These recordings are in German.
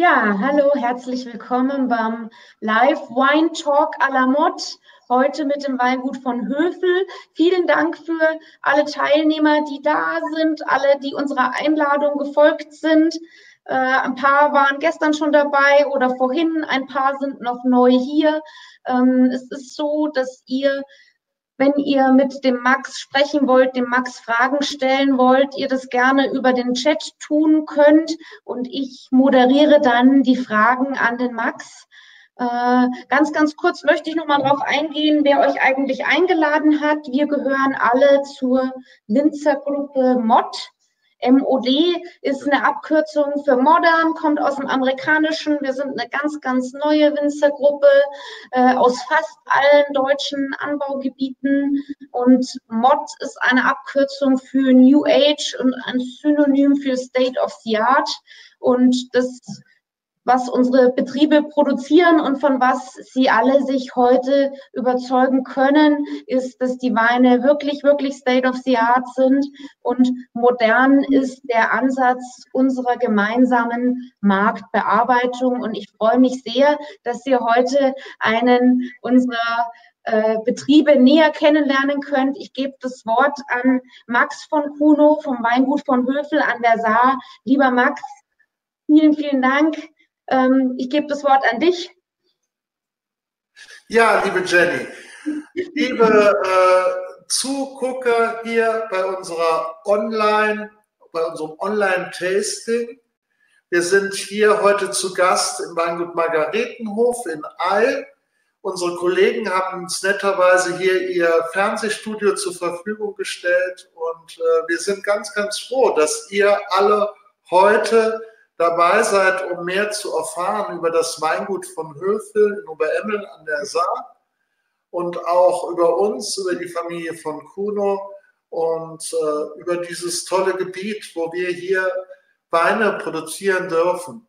Ja, hallo, herzlich willkommen beim Live Wine Talk à la Mode. Heute mit dem Weingut von Höfel. Vielen Dank für alle Teilnehmer, die da sind, alle, die unserer Einladung gefolgt sind. Ein paar waren gestern schon dabei oder vorhin, ein paar sind noch neu hier. Es ist so, dass ihr, wenn ihr mit dem Max sprechen wollt, dem Max Fragen stellen wollt, ihr das gerne über den Chat tun könnt und ich moderiere dann die Fragen an den Max. Ganz kurz möchte ich noch mal darauf eingehen, wer euch eigentlich eingeladen hat. Wir gehören alle zur Winzergruppe MOD. MOD ist eine Abkürzung für Modern, kommt aus dem Amerikanischen. Wir sind eine ganz neue Winzergruppe aus fast allen deutschen Anbaugebieten. Und MOD ist eine Abkürzung für New Age und ein Synonym für State of the Art. Und das, was unsere Betriebe produzieren und von was sie alle sich heute überzeugen können, ist, dass die Weine wirklich State of the Art sind und modern ist der Ansatz unserer gemeinsamen Marktbearbeitung. Und ich freue mich sehr, dass ihr heute einen unserer Betriebe näher kennenlernen könnt. Ich gebe das Wort an Max von Kuno vom Weingut von Höfel an der Saar. Lieber Max, vielen Dank. Ich gebe das Wort an dich. Ja, liebe Jenny, liebe Zugucker hier bei unserem Online-Tasting. Wir sind hier heute zu Gast im Weingut Margaretenhof in Eyl. Unsere Kollegen haben uns netterweise hier ihr Fernsehstudio zur Verfügung gestellt und wir sind ganz froh, dass ihr alle heute dabei seid, um mehr zu erfahren über das Weingut von Höfel in Obeремmeln an der Saar und auch über uns, über die Familie von Kuno und über dieses tolle Gebiet, wo wir hier Weine produzieren dürfen.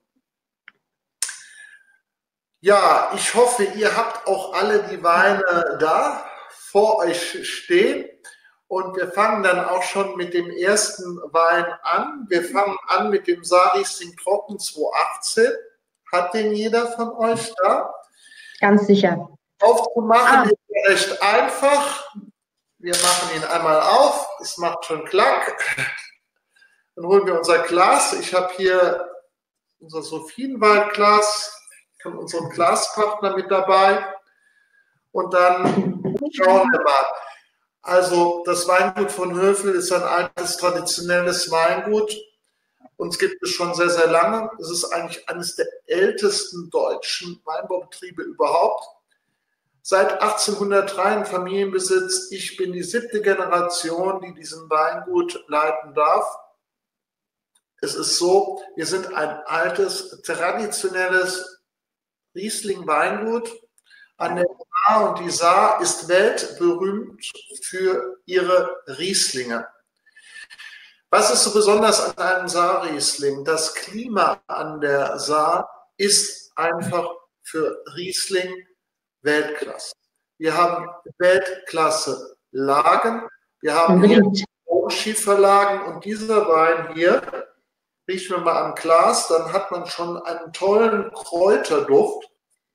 Ja, ich hoffe, ihr habt auch alle die Weine da vor euch stehen. Und wir fangen dann auch schon mit dem ersten Wein an. Wir fangen an mit dem Saar-Riesling Trocken 2018. Hat den jeder von euch da? Ganz sicher. Aufzumachen ist recht einfach. Wir machen ihn einmal auf. Es macht schon Klack. Dann holen wir unser Glas. Ich habe hier unser Sophienwaldglas von unserem Glaspartner mit dabei. Und dann schauen wir mal. Also das Weingut von Höfel ist ein altes, traditionelles Weingut. Uns gibt es schon sehr lange. Es ist eigentlich eines der ältesten deutschen Weinbaubetriebe überhaupt. Seit 1803 in Familienbesitz. Ich bin die 7. Generation, die diesen Weingut leiten darf. Es ist so, wir sind ein altes, traditionelles Riesling-Weingut an der Saar und die Saar ist weltberühmt für ihre Rieslinge. Was ist so besonders an einem Saar-Riesling? Das Klima an der Saar ist einfach für Riesling Weltklasse. Wir haben Weltklasse-Lagen, wir haben hier Schieferlagen und dieser Wein hier, riechen wir mal am Glas, dann hat man schon einen tollen Kräuterduft.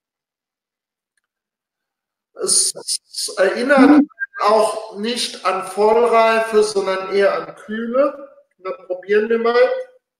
Es erinnert auch nicht an Vollreife, sondern eher an Kühle. Dann probieren wir mal.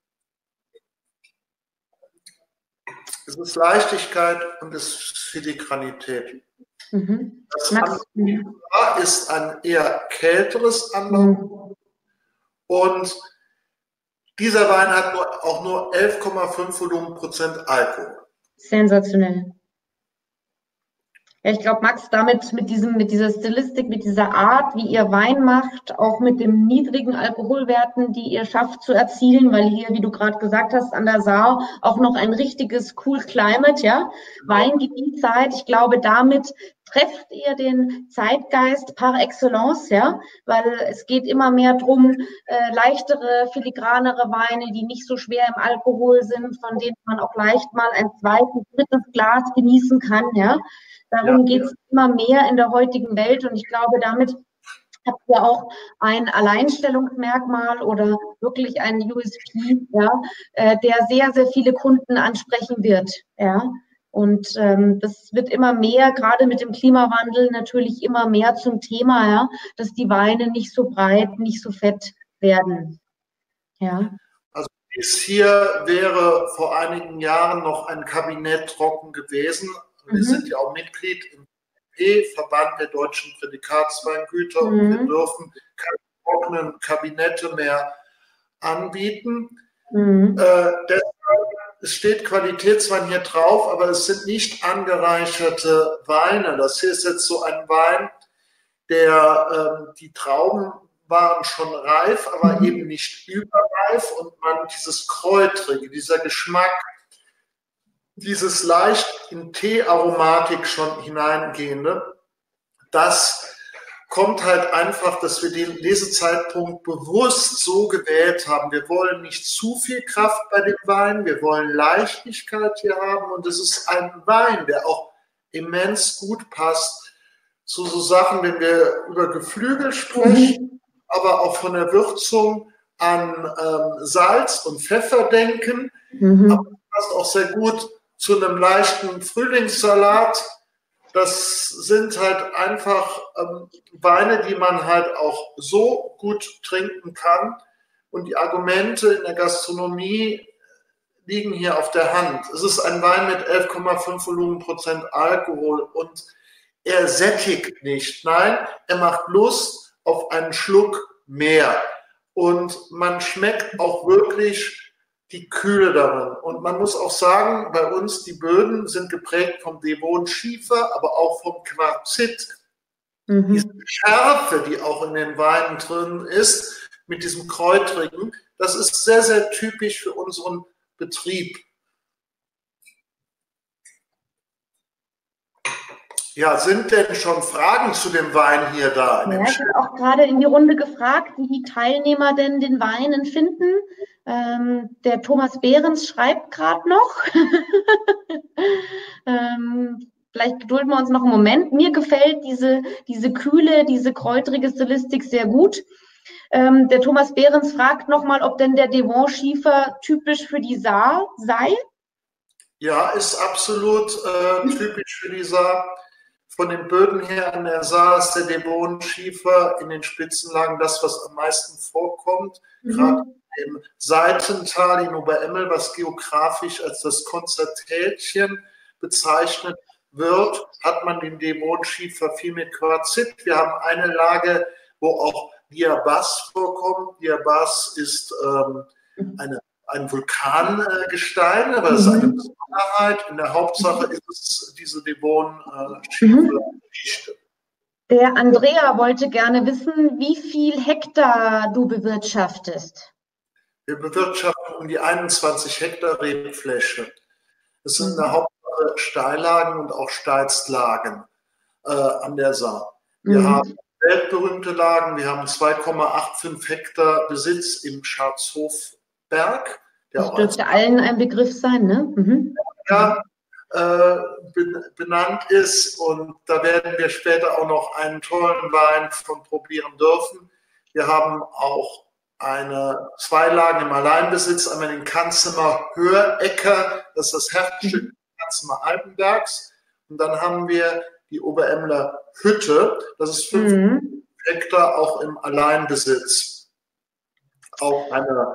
Es ist Leichtigkeit und es ist Filigranität. Das Anbau ist ein eher kälteres Anbau. Und dieser Wein hat auch nur 11,5 Volumenprozent Alkohol. Sensationell. Ja, ich glaube, Max, damit mit dieser Stilistik, mit dieser Art, wie ihr Wein macht, auch mit den niedrigen Alkoholwerten, die ihr schafft zu erzielen, weil hier, wie du gerade gesagt hast, an der Saar auch noch ein richtiges Cool Climate, ja, Weingebiet seid. Ich glaube, damit trefft ihr den Zeitgeist par excellence, ja, weil es geht immer mehr drum, leichtere, filigranere Weine, die nicht so schwer im Alkohol sind, von denen man auch leicht mal ein zweites, drittes Glas genießen kann, ja. Darum geht es immer mehr in der heutigen Welt und ich glaube, damit habt ihr auch ein Alleinstellungsmerkmal oder wirklich ein USP, ja, der sehr, sehr viele Kunden ansprechen wird. Ja. Und das wird immer mehr, gerade mit dem Klimawandel natürlich immer mehr zum Thema, ja, dass die Weine nicht so breit, nicht so fett werden. Ja. Also dies hier wäre vor einigen Jahren noch ein Kabinett trocken gewesen. Wir sind ja auch Mitglied im Verband der deutschen Prädikatsweingüter und wir dürfen keine trockenen Kabinette mehr anbieten. Deshalb, es steht Qualitätswein hier drauf, aber es sind nicht angereicherte Weine. Das hier ist jetzt so ein Wein, der die Trauben waren schon reif, aber eben nicht überreif und man dieses Kräutrige, dieser Geschmack, dieses leicht in Teearomatik schon hineingehende, das kommt halt einfach, dass wir den Lesezeitpunkt bewusst so gewählt haben. Wir wollen nicht zu viel Kraft bei dem Wein, wir wollen Leichtigkeit hier haben und es ist ein Wein, der auch immens gut passt zu so Sachen, wenn wir über Geflügel sprechen, aber auch von der Würzung an Salz und Pfeffer denken. Aber es passt auch sehr gut zu einem leichten Frühlingssalat. Das sind halt einfach Weine, die man halt auch so gut trinken kann. Und die Argumente in der Gastronomie liegen hier auf der Hand. Es ist ein Wein mit 11,5 Volumenprozent Alkohol und er sättigt nicht. Nein, er macht Lust auf einen Schluck mehr. Und man schmeckt auch wirklich die Kühle darin. Und man muss auch sagen, bei uns die Böden sind geprägt vom Devon-Schiefer, aber auch vom Quarzit. Diese Schärfe, die auch in den Weinen drin ist, mit diesem Kräutrigen, das ist sehr, sehr typisch für unseren Betrieb. Ja, sind denn schon Fragen zu dem Wein hier da? Ja, ich habe auch gerade in die Runde gefragt, wie die Teilnehmer denn den Wein empfinden. Der Thomas Behrens schreibt gerade noch. Vielleicht gedulden wir uns noch einen Moment. Mir gefällt diese kühle, diese kräutrige Stilistik sehr gut. Der Thomas Behrens fragt nochmal, ob denn der Devon-Schiefer typisch für die Saar sei. Ja, ist absolut typisch für die Saar. Von den Böden her an der Saar ist der Devon-Schiefer in den Spitzenlagen das, was am meisten vorkommt. Gerade im Seitental in Oberemmel, was geografisch als das Konzertälchen bezeichnet wird, hat man den Devon-Schiefer viel mit Quarzit. Wir haben eine Lage, wo auch Diabas vorkommt. Diabas ist ein Vulkangestein, aber es ist eine Besonderheit. In der Hauptsache ist es diese Devon-Schiefer-Geschichte. Der Andrea wollte gerne wissen, wie viel Hektar du bewirtschaftest. Wir bewirtschaften um die 21 Hektar Rebfläche. Es sind in der Hauptsache Steillagen und auch Steilstlagen an der Saar. Wir haben weltberühmte Lagen, wir haben 2,85 Hektar Besitz im Scharzhofberg. Das dürfte allen ein Begriff sein, ne? Ja, benannt ist und da werden wir später auch noch einen tollen Wein von probieren dürfen. Wir haben auch zwei Lagen im Alleinbesitz, einmal den Kanzemer Hörecker, das ist das Herzstück des Kanzemer Alpenbergs, und dann haben wir die Oberemmler Hütte, das ist 5 Hektar auch im Alleinbesitz. Auch eine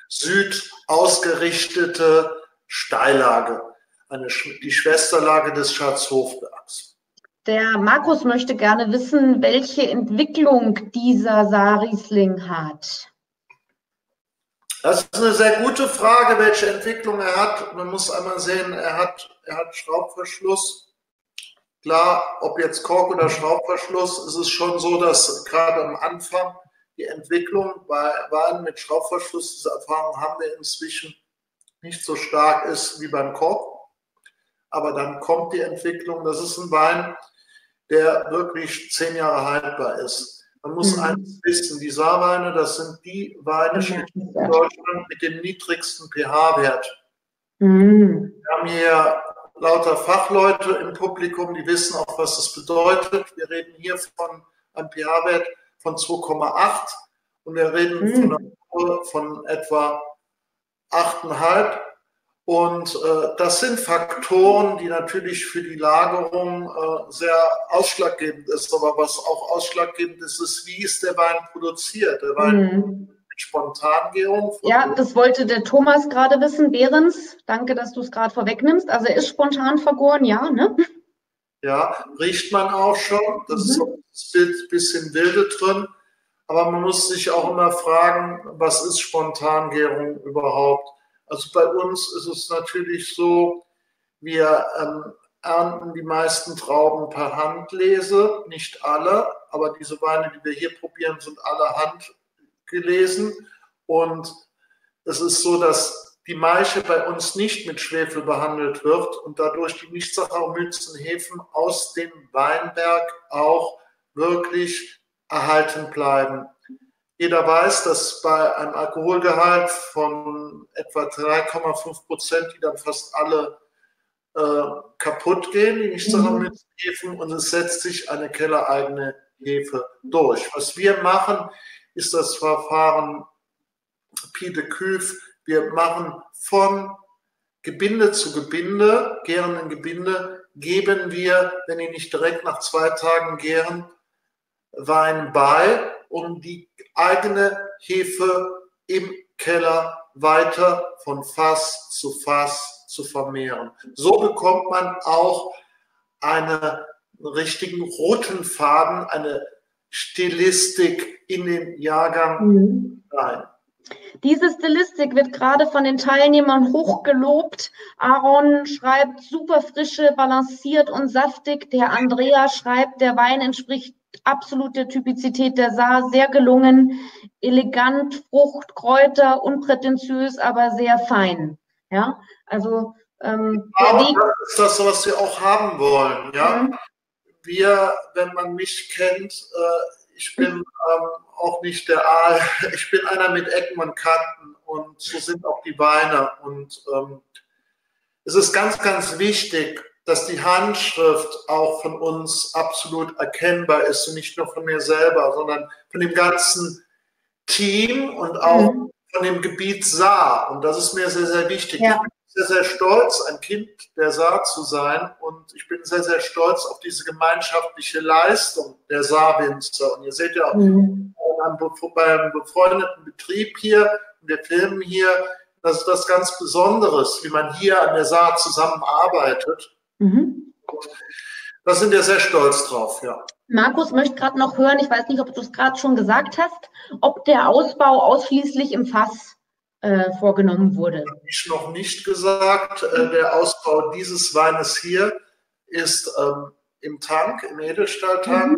südausgerichtete Steillage, die Schwesterlage des Scharzhofbergs. Der Markus möchte gerne wissen, welche Entwicklung dieser Saar-Riesling hat. Das ist eine sehr gute Frage, welche Entwicklung er hat. Man muss einmal sehen, er hat Schraubverschluss. Klar, ob jetzt Kork oder Schraubverschluss, ist es schon so, dass gerade am Anfang die Entwicklung bei Weinen mit Schraubverschluss, diese Erfahrung haben wir inzwischen, nicht so stark ist wie beim Kork. Aber dann kommt die Entwicklung. Das ist ein Wein, der wirklich 10 Jahre haltbar ist. Man muss eins wissen, die Saarweine, das sind die Weine in Deutschland mit dem niedrigsten pH-Wert. Wir haben hier lauter Fachleute im Publikum, die wissen auch, was das bedeutet. Wir reden hier von einem pH-Wert von 2,8 und wir reden von einer Ruhe von etwa 8,5. Und das sind Faktoren, die natürlich für die Lagerung sehr ausschlaggebend ist. Aber was auch ausschlaggebend ist, ist, wie ist der Wein produziert? Der Wein mit Spontangärung. Ja, das wollte der Thomas gerade wissen. Behrens, danke, dass du es gerade vorwegnimmst. Also er ist spontan vergoren, ja, ne? Ja, riecht man auch schon. Das ist ein bisschen Wilde drin. Aber man muss sich auch immer fragen, was ist Spontangärung überhaupt? Also bei uns ist es natürlich so, wir ernten die meisten Trauben per Handlese, nicht alle, aber diese Weine, die wir hier probieren, sind alle handgelesen. Und es ist so, dass die Maische bei uns nicht mit Schwefel behandelt wird und dadurch die Nicht-Saccharomycen-Hefen aus dem Weinberg auch wirklich erhalten bleiben. Jeder weiß, dass bei einem Alkoholgehalt von etwa 3,5%, die dann fast alle kaputt gehen, die Nicht-Saccharomycen-Hefen, und es setzt sich eine kellereigene Hefe durch. Was wir machen, ist das Verfahren Pied de Cuve. Wir machen von Gebinde zu Gebinde, gärenden Gebinde, geben wir, wenn die nicht direkt nach 2 Tagen gären, Wein bei, um die eigene Hefe im Keller weiter von Fass zu vermehren. So bekommt man auch einen richtigen roten Faden, eine Stilistik in den Jahrgang rein. Diese Stilistik wird gerade von den Teilnehmern hochgelobt. Aaron schreibt super frische, balanciert und saftig. Der Andrea schreibt, der Wein entspricht absolut der Typizität der Saar, sehr gelungen, elegant, Frucht, Kräuter, unprätentiös, aber sehr fein. Ja, also aber das ist das, was wir auch haben wollen. Ja, wir, wenn man mich kennt, ich bin auch nicht der Aal, ich bin einer mit Ecken und Kanten und so sind auch die Weine. Und es ist ganz, ganz wichtig, dass die Handschrift auch von uns absolut erkennbar ist und nicht nur von mir selber, sondern von dem ganzen Team und auch von dem Gebiet Saar. Und das ist mir sehr, sehr wichtig. Ja. Ich bin sehr, sehr stolz, ein Kind der Saar zu sein und ich bin sehr, sehr stolz auf diese gemeinschaftliche Leistung der Saarwinzer. Und ihr seht ja auch beim befreundeten Betrieb hier, wir filmen hier, das ist was ganz Besonderes, wie man hier an der Saar zusammenarbeitet. Da sind wir sehr stolz drauf, ja. Markus möchte gerade noch hören, ich weiß nicht, ob du es gerade schon gesagt hast, ob der Ausbau ausschließlich im Fass vorgenommen wurde. Das habe ich noch nicht gesagt. Der Ausbau dieses Weines hier ist im Tank, im Edelstahltank,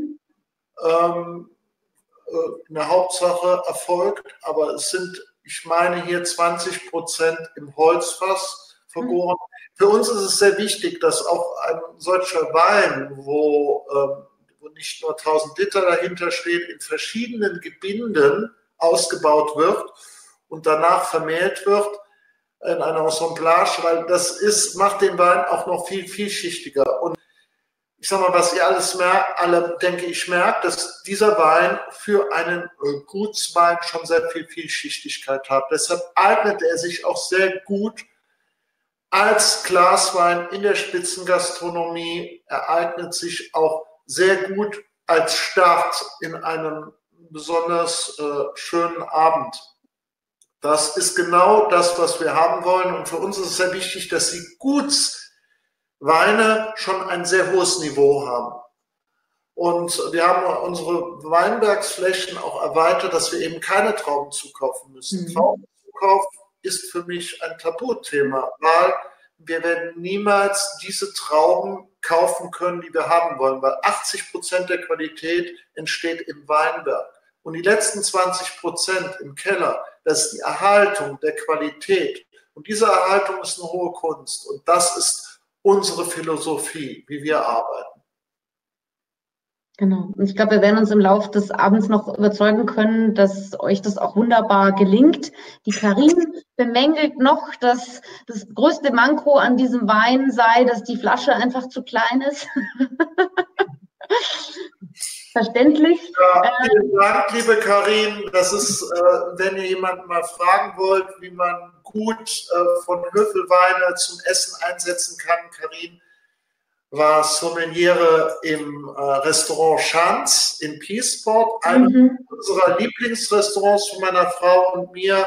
in der Hauptsache erfolgt, aber es sind, ich meine, hier 20% im Holzfass vergoren. Für uns ist es sehr wichtig, dass auch ein solcher Wein, wo nicht nur 1000 Liter dahinter steht, in verschiedenen Gebinden ausgebaut wird und danach vermehrt wird in einer Assemblage, weil das macht den Wein auch noch viel vielschichtiger. Und ich sag mal, was ihr alle, denke ich, merkt, dass dieser Wein für einen Gutswein schon sehr viel Vielschichtigkeit hat. Deshalb eignet er sich auch sehr gut als Glaswein in der Spitzengastronomie, eignet sich auch sehr gut als Start in einem besonders schönen Abend. Das ist genau das, was wir haben wollen. Und für uns ist es sehr wichtig, dass die Gutsweine schon ein sehr hohes Niveau haben. Und wir haben unsere Weinbergsflächen auch erweitert, dass wir eben keine Trauben zukaufen müssen. Traubenzukauf ist für mich ein Tabuthema, weil wir werden niemals diese Trauben kaufen können, die wir haben wollen, weil 80% der Qualität entsteht im Weinberg. Und die letzten 20% im Keller, das ist die Erhaltung der Qualität. Und diese Erhaltung ist eine hohe Kunst. Und das ist unsere Philosophie, wie wir arbeiten. Genau. Und ich glaube, wir werden uns im Laufe des Abends noch überzeugen können, dass euch das auch wunderbar gelingt. Die Karin bemängelt noch, dass das größte Manko an diesem Wein sei, dass die Flasche einfach zu klein ist. Verständlich. Ja, vielen Dank, liebe Karin. Das ist, wenn ihr jemanden mal fragen wollt, wie man gut von Höfelweine zum Essen einsetzen kann. Karin war Sommeliere im Restaurant Schanz in Peaceport, eines unserer Lieblingsrestaurants von meiner Frau und mir.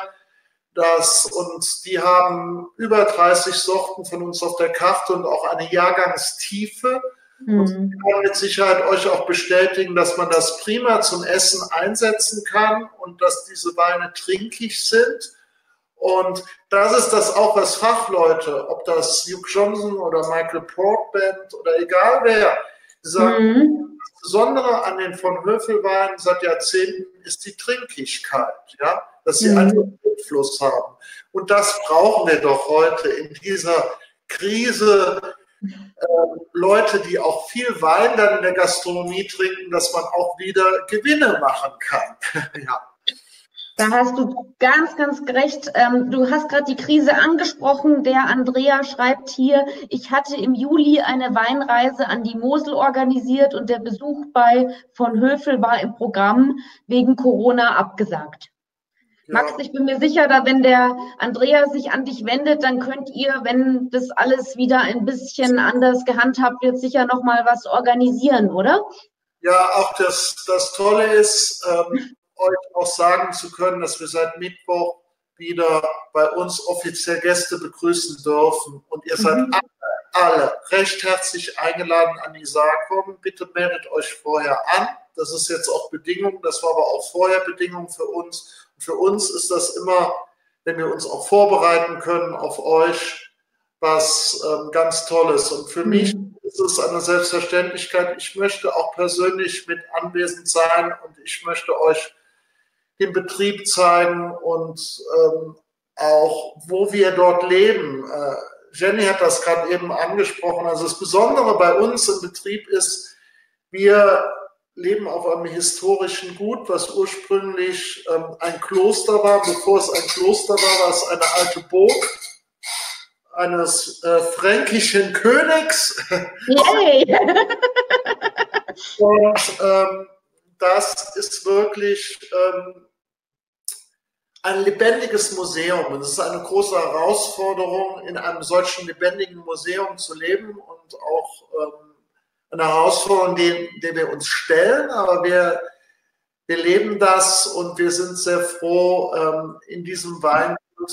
Und die haben über 30 Sorten von uns auf der Karte und auch eine Jahrgangstiefe. Und ich kann mit Sicherheit euch auch bestätigen, dass man das prima zum Essen einsetzen kann und dass diese Weine trinkig sind. Und das ist das auch, was Fachleute, ob das Hugh Johnson oder Michael Broadbent oder egal wer, sagen, das Besondere an den von Höfelweinen seit Jahrzehnten ist die Trinkigkeit, ja, dass sie einen Einfluss haben. Und das brauchen wir doch heute in dieser Krise. Leute, die auch viel Wein dann in der Gastronomie trinken, dass man auch wieder Gewinne machen kann. Ja. Da hast du ganz, ganz recht. Du hast gerade die Krise angesprochen. Der Andrea schreibt hier, ich hatte im Juli eine Weinreise an die Mosel organisiert und der Besuch bei von Höfel war im Programm wegen Corona abgesagt. Ja. Max, ich bin mir sicher, da wenn der Andrea sich an dich wendet, dann könnt ihr, wenn das alles wieder ein bisschen anders gehandhabt wird, sicher noch mal was organisieren, oder? Ja, auch das Tolle ist, euch auch sagen zu können, dass wir seit Mittwoch wieder bei uns offiziell Gäste begrüßen dürfen. Und ihr seid alle recht herzlich eingeladen an die Saar kommen. Bitte meldet euch vorher an. Das ist jetzt auch Bedingung, das war aber auch vorher Bedingung für uns. Und für uns ist das immer, wenn wir uns auch vorbereiten können auf euch, was ganz Tolles. Und für mich ist es eine Selbstverständlichkeit. Ich möchte auch persönlich mit anwesend sein und ich möchte euch den Betrieb zeigen und auch, wo wir dort leben. Jenny hat das gerade eben angesprochen. Also das Besondere bei uns im Betrieb ist, wir leben auf einem historischen Gut, was ursprünglich ein Kloster war. Bevor es ein Kloster war, war es eine alte Burg eines fränkischen Königs. Yay! Und das ist wirklich ein lebendiges Museum. Und es ist eine große Herausforderung, in einem solchen lebendigen Museum zu leben und auch eine Herausforderung, der wir uns stellen. Aber wir leben das und wir sind sehr froh, in diesem Wein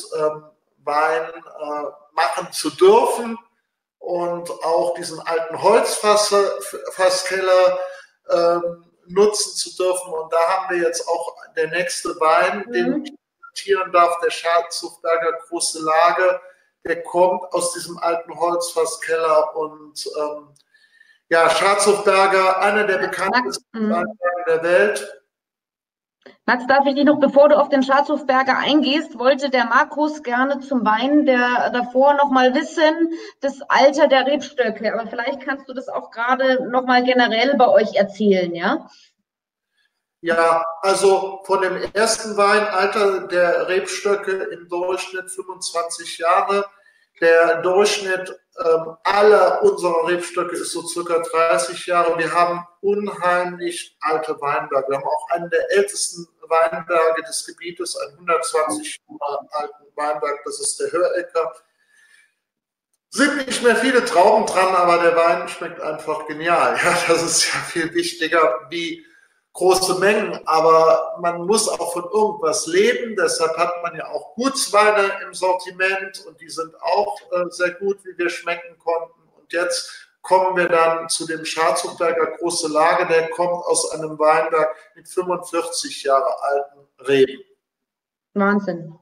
machen zu dürfen und auch diesen alten Holzfasskeller nutzen zu dürfen. Und da haben wir jetzt auch der nächste Wein, den ich präsentieren darf, der Schatzhofberger Große Lage, der kommt aus diesem alten Holzfasskeller. Und ja, Schatzhofberger, einer der bekanntesten Weinberge der Welt. Max, darf ich dich noch, bevor du auf den Schatzhofberger eingehst, wollte der Markus gerne zum Wein der davor noch mal wissen, das Alter der Rebstöcke. Aber vielleicht kannst du das auch gerade noch mal generell bei euch erzählen, ja? Ja, also von dem ersten Wein, Alter der Rebstöcke im Durchschnitt 25 Jahre. Der Durchschnitt aller unserer Rebstöcke ist so circa 30 Jahre. Wir haben unheimlich alte Weinberge. Wir haben auch einen der ältesten Weinberge des Gebietes, einen 120 Jahre alten Weinberg, das ist der Hörecker. Sind nicht mehr viele Trauben dran, aber der Wein schmeckt einfach genial. Ja, das ist ja viel wichtiger wie große Mengen, aber man muss auch von irgendwas leben. Deshalb hat man ja auch Gutsweine im Sortiment und die sind auch sehr gut, wie wir schmecken konnten. Und jetzt kommen wir dann zu dem Schatzhofberger Große Lage. Der kommt aus einem Weinberg mit 45 Jahre alten Reben. Wahnsinn.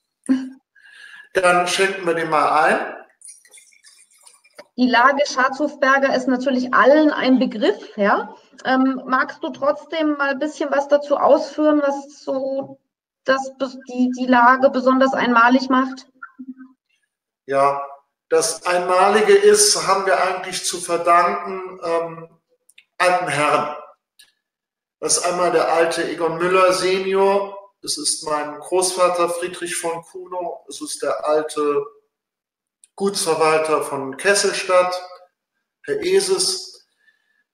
Dann schenken wir den mal ein. Die Lage Schatzhofberger ist natürlich allen ein Begriff, ja. Magst du trotzdem mal ein bisschen was dazu ausführen, was so die Lage besonders einmalig macht? Ja, das Einmalige ist, haben wir eigentlich zu verdanken alten Herren. Das ist einmal der alte Egon Müller Senior, es ist mein Großvater Friedrich von Kuno, es ist der alte Gutsverwalter von Kesselstadt, Herr Eses.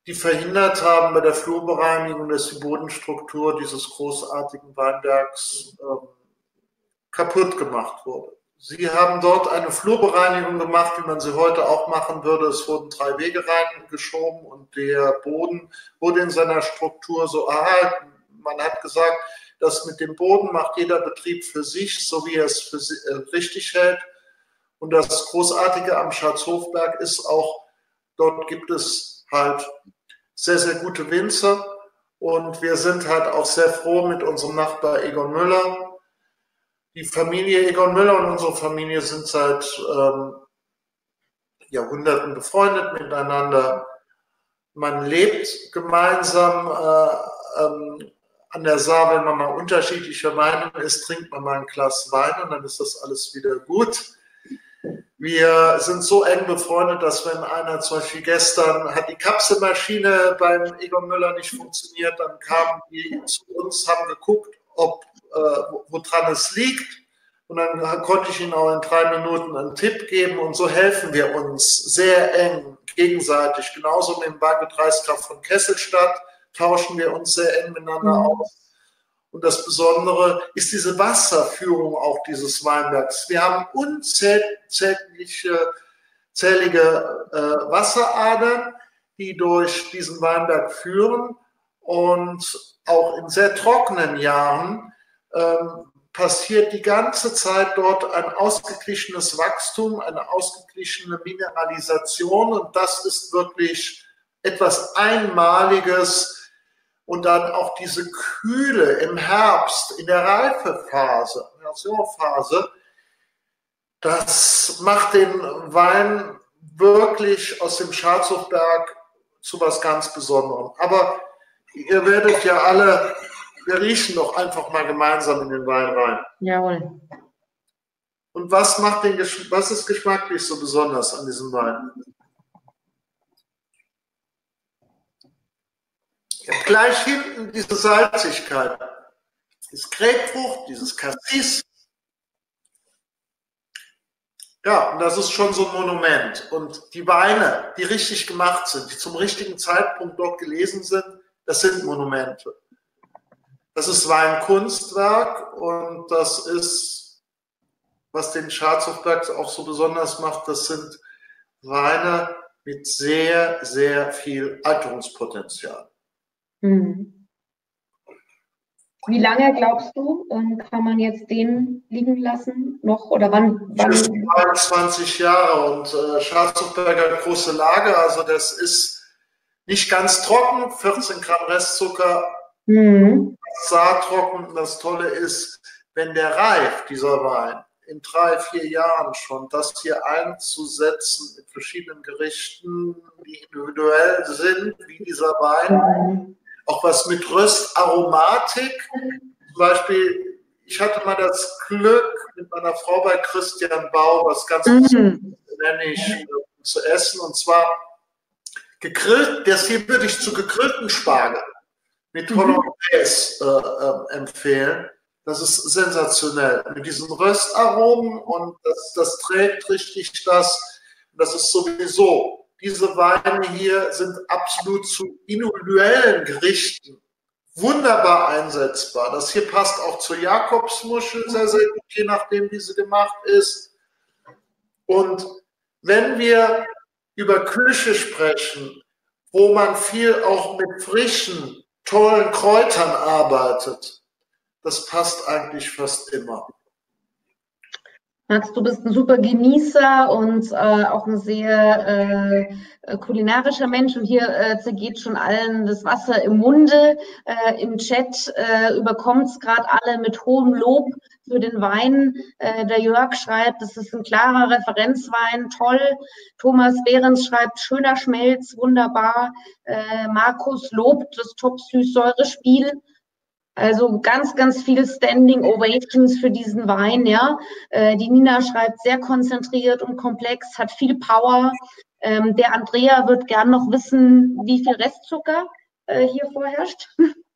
die verhindert haben bei der Flurbereinigung, dass die Bodenstruktur dieses großartigen Weinbergs kaputt gemacht wurde. Sie haben dort eine Flurbereinigung gemacht, wie man sie heute auch machen würde. Es wurden 3 Wege reingeschoben und der Boden wurde in seiner Struktur so erhalten. Man hat gesagt, das mit dem Boden macht jeder Betrieb für sich, so wie er es für richtig hält. Und das Großartige am Schatzhofberg ist auch, dort gibt es halt sehr, sehr gute Winzer. Und wir sind halt auch sehr froh mit unserem Nachbar Egon Müller. Die Familie Egon Müller und unsere Familie sind seit Jahrhunderten befreundet miteinander. Man lebt gemeinsam an der Saar. Wenn man mal unterschiedlicher Meinung ist, trinkt man mal ein Glas Wein und dann ist das alles wieder gut. Wir sind so eng befreundet, dass wenn einer, zum Beispiel gestern, hat die Kapselmaschine beim Egon Müller nicht funktioniert, dann kamen die zu uns, haben geguckt, woran es liegt. Und dann konnte ich ihnen auch in 3 Minuten einen Tipp geben. Und so helfen wir uns sehr eng gegenseitig. Genauso mit dem Weinbetreidskraft von Kesselstadt tauschen wir uns sehr eng miteinander aus. Und das Besondere ist diese Wasserführung auch dieses Weinbergs. Wir haben unzählige Wasseradern, die durch diesen Weinberg führen. Und auch in sehr trockenen Jahren passiert die ganze Zeit dort ein ausgeglichenes Wachstum, eine ausgeglichene Mineralisation. Und das ist wirklich etwas Einmaliges. Und dann auch diese Kühle im Herbst, in der Reifephase, in der Saisonphase, das macht den Wein wirklich aus dem Schatzhofberg zu was ganz Besonderem. Aber ihr werdet ja alle, wir riechen doch einfach mal gemeinsam in den Wein rein. Jawohl. Und was ist geschmacklich so besonders an diesem Wein? Gleich hinten diese Salzigkeit, dieses Grapefrucht, dieses Cassis. Ja, und das ist schon so ein Monument. Und die Weine, die richtig gemacht sind, die zum richtigen Zeitpunkt dort gelesen sind, das sind Monumente. Das ist Weinkunstwerk und das ist, was den Schatzhofberg auch so besonders macht, das sind Weine mit sehr, sehr viel Alterungspotenzial. Wie lange glaubst du, kann man jetzt den liegen lassen noch oder wann? 20 Jahre und Schatzhofberger große Lage, also das ist nicht ganz trocken, 14 Gramm Restzucker, saartrocken. Das Tolle ist, wenn der reift, dieser Wein, in 3, 4 Jahren schon, das hier einzusetzen mit verschiedenen Gerichten, die individuell sind, wie dieser Wein. Auch was mit Röstaromatik. Zum Beispiel, ich hatte mal das Glück, mit meiner Frau bei Christian Bau was ganz Besonderes zu essen. Und zwar gegrillt, das hier würde ich zu gegrillten Spargel mit Hollandaise empfehlen. Das ist sensationell. Mit diesen Röstaromen und das trägt richtig das. Das ist sowieso. Diese Weine hier sind absolut zu individuellen Gerichten wunderbar einsetzbar. Das hier passt auch zur Jakobsmuschel sehr, sehr gut, je nachdem, wie sie gemacht ist. Und wenn wir über Küche sprechen, wo man viel auch mit frischen, tollen Kräutern arbeitet, das passt eigentlich fast immer. Max, du bist ein super Genießer und auch ein sehr kulinarischer Mensch und hier zergeht schon allen das Wasser im Munde. Im Chat überkommt es gerade alle mit hohem Lob für den Wein. Der Jörg schreibt, das ist ein klarer Referenzwein, toll. Thomas Behrens schreibt, schöner Schmelz, wunderbar. Markus lobt das Top-Süßsäure-Spiel. Also ganz, ganz viele Standing Ovations für diesen Wein, ja. Die Nina schreibt, sehr konzentriert und komplex, hat viel Power. Der Andrea wird gern noch wissen, wie viel Restzucker hier vorherrscht.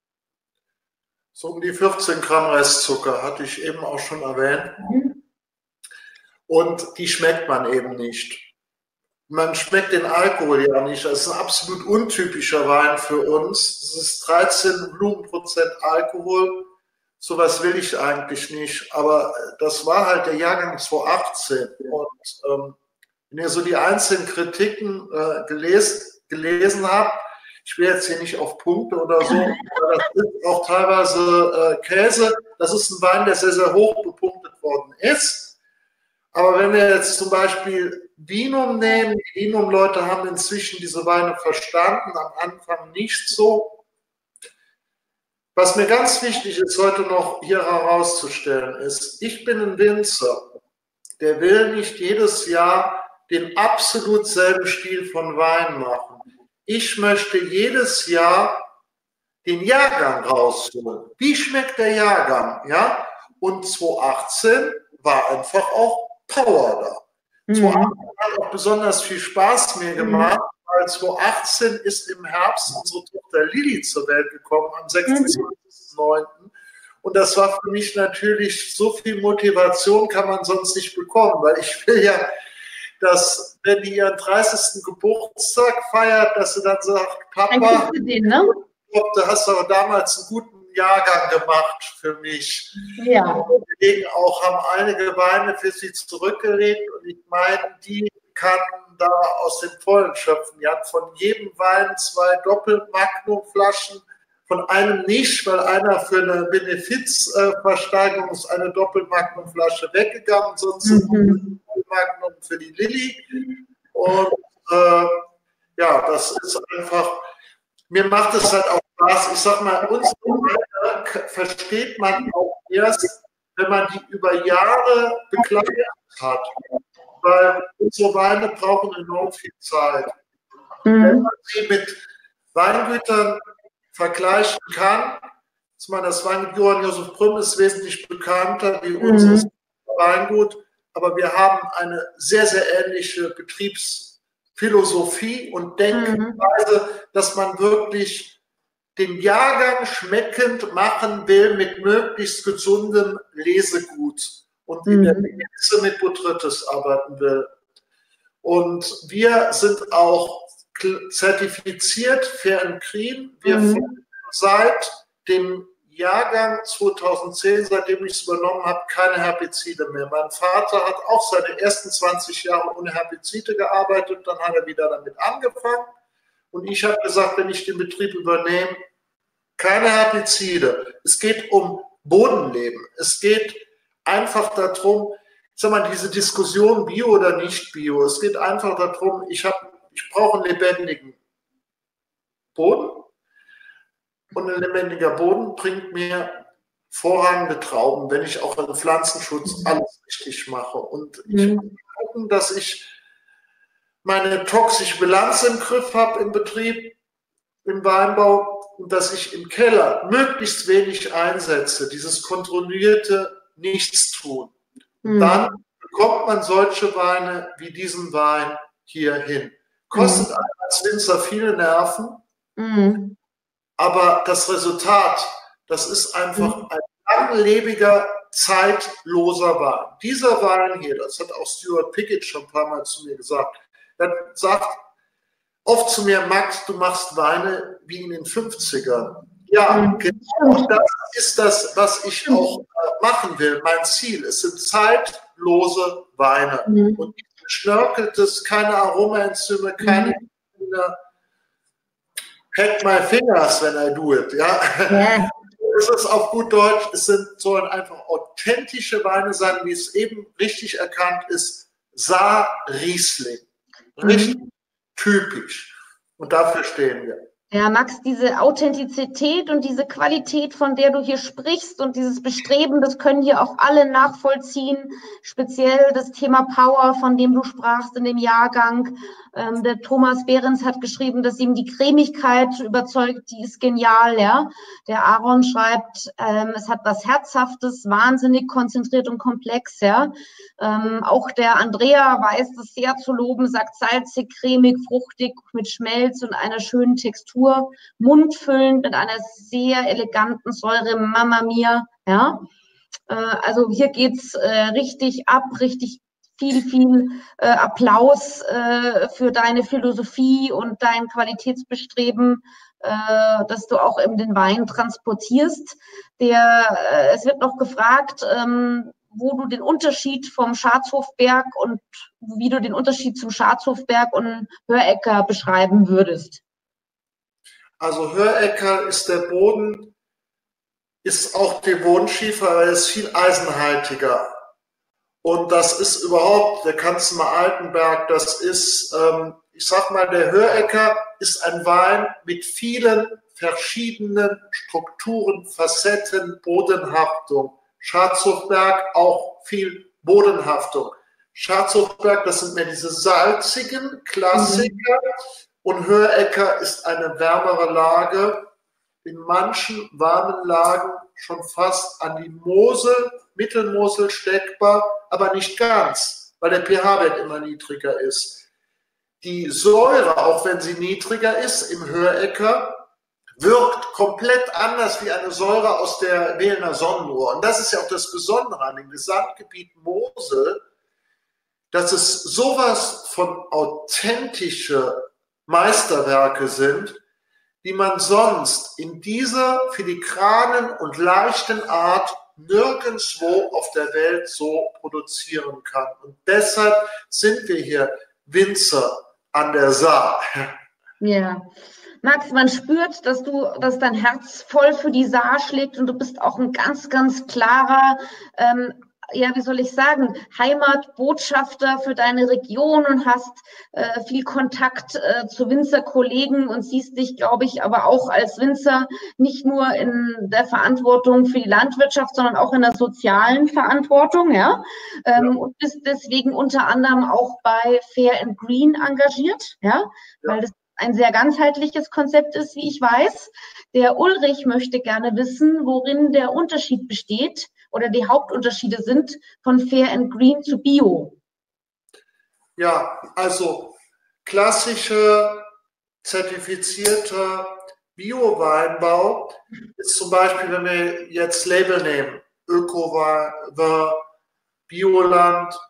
So um die 14 Gramm Restzucker, hatte ich eben auch schon erwähnt. Und die schmeckt man eben nicht. Man schmeckt den Alkohol ja nicht. Das ist ein absolut untypischer Wein für uns. Es ist 13 Volumenprozent Alkohol. Sowas will ich eigentlich nicht. Aber das war halt der Jahrgang 2018. Und wenn ihr so die einzelnen Kritiken gelesen habt, ich will jetzt hier nicht auf Punkte oder so, das ist auch teilweise Käse. Das ist ein Wein, der sehr, sehr hoch bepunktet worden ist. Aber wenn wir jetzt zum Beispiel Vinum nehmen, die Vinum-Leute haben inzwischen diese Weine verstanden, am Anfang nicht so. Was mir ganz wichtig ist, heute noch hier herauszustellen, ist, ich bin ein Winzer, der will nicht jedes Jahr den absolut selben Stil von Wein machen. Ich möchte jedes Jahr den Jahrgang rausholen. Wie schmeckt der Jahrgang? Ja? Und 2018 war einfach auch Power da. 2018 hat auch besonders viel Spaß mir gemacht, weil 2018 ist im Herbst unsere Tochter Lilly zur Welt gekommen, am 26.09. Und das war für mich natürlich, so viel Motivation kann man sonst nicht bekommen, weil ich will ja, dass, wenn die ihren 30. Geburtstag feiert, dass sie dann sagt, Papa, du hast aber damals einen guten Jahrgang gemacht für mich. Ja. Deswegen auch haben einige Weine für sie zurückgelegt und ich meine, die kann da aus den Vollen schöpfen. Die hat von jedem Wein 2 Doppel-Magnum-Flaschen, von einem nicht, weil einer für eine Benefizversteigerung ist eine Doppel-Magnum-Flasche weggegangen, sonst sind Magnum für die Lilly. Und ja, das ist einfach, mir macht es halt auch Spaß. Ich sag mal, unsere Weine versteht man auch erst, wenn man die über Jahre begleitet hat. Weil unsere Weine brauchen enorm viel Zeit. Wenn man sie mit Weingütern vergleichen kann, ich meine, das Weingut Johann Josef Prüm ist wesentlich bekannter wie unser Weingut, aber wir haben eine sehr, sehr ähnliche Betriebsphilosophie und Denkweise, dass man wirklich den Jahrgang schmeckend machen will mit möglichst gesundem Lesegut und in der Hitze mit Botrytis arbeiten will. Und wir sind auch zertifiziert Fair and Green. Wir finden seit dem Jahrgang 2010, seitdem ich es übernommen habe, keine Herbizide mehr. Mein Vater hat auch seine ersten 20 Jahre ohne Herbizide gearbeitet, dann hat er wieder damit angefangen. Und ich habe gesagt, wenn ich den Betrieb übernehme, keine Herbizide. Es geht um Bodenleben. Es geht einfach darum, ich sag mal, diese Diskussion Bio oder nicht Bio. Es geht einfach darum, ich brauche einen lebendigen Boden. Und ein lebendiger Boden bringt mir hervorragende Trauben, wenn ich auch im Pflanzenschutz alles richtig mache. Und ich muss gucken, dass ich meine toxische Bilanz im Griff habe im Betrieb, im Weinbau, und dass ich im Keller möglichst wenig einsetze, dieses kontrollierte Nichtstun. Dann bekommt man solche Weine wie diesen Wein hier hin. Kostet als Winzer viele Nerven, aber das Resultat, das ist einfach ein langlebiger, zeitloser Wein. Dieser Wein hier, das hat auch Stuart Pickett schon ein paar Mal zu mir gesagt, er sagt oft zu mir, Max, du machst Weine wie in den 50ern. Ja, genau das ist das, was ich auch machen will. Mein Ziel, es sind zeitlose Weine. Und nicht geschnörkeltes, keine Aromaenzyme, keine hack my fingers when I do it. Ja. Es ist auf gut Deutsch, sollen einfach authentische Weine sein, wie es eben richtig erkannt ist. Saar Riesling. Richtig typisch. Und dafür stehen wir. Ja, Max, diese Authentizität und diese Qualität, von der du hier sprichst und dieses Bestreben, das können hier auch alle nachvollziehen. Speziell das Thema Power, von dem du sprachst in dem Jahrgang. Der Thomas Behrens hat geschrieben, dass ihm die Cremigkeit überzeugt, die ist genial, ja. Der Aaron schreibt, es hat was Herzhaftes, wahnsinnig konzentriert und komplex, ja. Auch der Andrea weiß das sehr zu loben, sagt salzig, cremig, fruchtig, mit Schmelz und einer schönen Textur. Mundfüllend mit einer sehr eleganten Säure, Mamma Mia, ja. Also hier geht's richtig ab, richtig viel Applaus für deine Philosophie und dein Qualitätsbestreben, dass du auch eben den Wein transportierst. Es wird noch gefragt, wo du den Unterschied vom Schatzhofberg und wie du den Unterschied zum Schatzhofberg und Hörecker beschreiben würdest. Also Hörecker ist der Boden, ist auch der Bodenschiefer, aber er ist viel eisenhaltiger. Und das ist überhaupt, der Kanzler Altenberg, das ist, ich sag mal, der Hörecker ist ein Wein mit vielen verschiedenen Strukturen, Facetten, Bodenhaftung. Schatzhofberg auch viel Bodenhaftung. Schatzhofberg, das sind mehr diese salzigen Klassiker. Und Hörecker ist eine wärmere Lage, in manchen warmen Lagen schon fast an die Mosel, Mittelmosel steckbar, aber nicht ganz, weil der pH-Wert immer niedriger ist. Die Säure, auch wenn sie niedriger ist im Hörecker, wirkt komplett anders wie eine Säure aus der Wählener Sonnenuhr. Und das ist ja auch das Besondere an dem Gesamtgebiet Mosel, dass es sowas von authentische Meisterwerke sind, die man sonst in dieser filigranen und leichten Art nirgendwo auf der Welt so produzieren kann. Und deshalb sind wir hier Winzer an der Saar. Ja. Max, man spürt, dass dein Herz voll für die Saar schlägt und du bist auch ein ganz, ganz klarer, ja, wie soll ich sagen, Heimatbotschafter für deine Region und hast viel Kontakt zu Winzerkollegen und siehst dich, glaube ich, aber auch als Winzer nicht nur in der Verantwortung für die Landwirtschaft, sondern auch in der sozialen Verantwortung, ja, und bist deswegen unter anderem auch bei Fair and Green engagiert, ja, weil das ein sehr ganzheitliches Konzept ist, wie ich weiß. Der Ulrich möchte gerne wissen, worin der Unterschied besteht oder die Hauptunterschiede sind von Fair and Green zu Bio. Ja, also klassische zertifizierte Bio-Weinbau ist zum Beispiel, wenn wir jetzt Label nehmen, Öko-Wein, Bioland,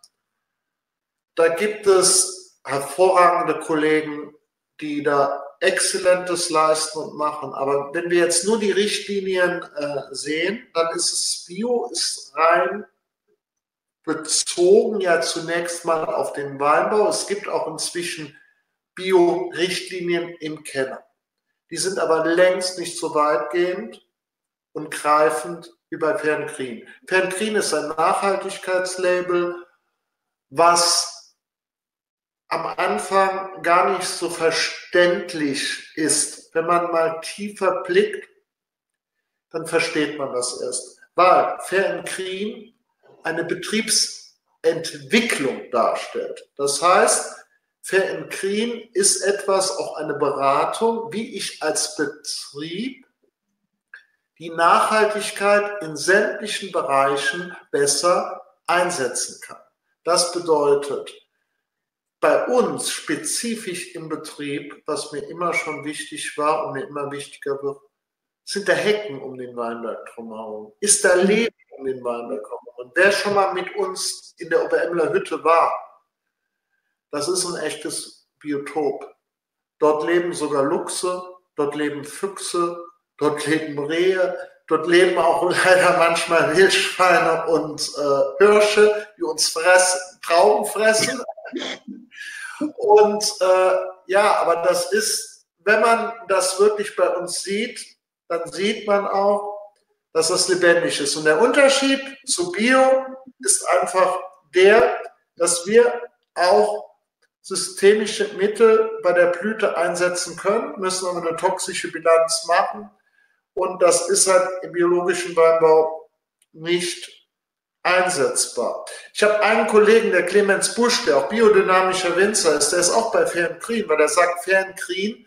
da gibt es hervorragende Kollegen, die da Exzellentes leisten und machen. Aber wenn wir jetzt nur die Richtlinien sehen, dann ist es Bio, ist rein bezogen ja zunächst mal auf den Weinbau. Es gibt auch inzwischen Bio-Richtlinien im Keller. Die sind aber längst nicht so weitgehend und greifend wie bei Fair and Green. Fair and Green ist ein Nachhaltigkeitslabel, was am Anfang gar nicht so verständlich ist. Wenn man mal tiefer blickt, dann versteht man das erst. Weil Fair and Green eine Betriebsentwicklung darstellt. Das heißt, Fair and Green ist etwas, auch eine Beratung, wie ich als Betrieb die Nachhaltigkeit in sämtlichen Bereichen besser einsetzen kann. Das bedeutet, bei uns spezifisch im Betrieb, was mir immer schon wichtig war und mir immer wichtiger wird, sind da Hecken um den Weinberg drumherum. Ist da Leben um den Weinberg herum? Und wer schon mal mit uns in der Oberämmeler Hütte war, das ist ein echtes Biotop. Dort leben sogar Luchse, dort leben Füchse, dort leben Rehe, dort leben auch leider manchmal Wildschweine und Hirsche, die uns Trauben fressen. Und ja, aber das ist, wenn man das wirklich bei uns sieht, dann sieht man auch, dass das lebendig ist. Und der Unterschied zu Bio ist einfach der, dass wir auch systemische Mittel bei der Blüte einsetzen können, müssen aber eine toxische Bilanz machen. Und das ist halt im biologischen Weinbau nicht einsetzbar. Ich habe einen Kollegen, der Clemens Busch, der auch biodynamischer Winzer ist, der ist auch bei Fair and Green, weil er sagt, Fair and Green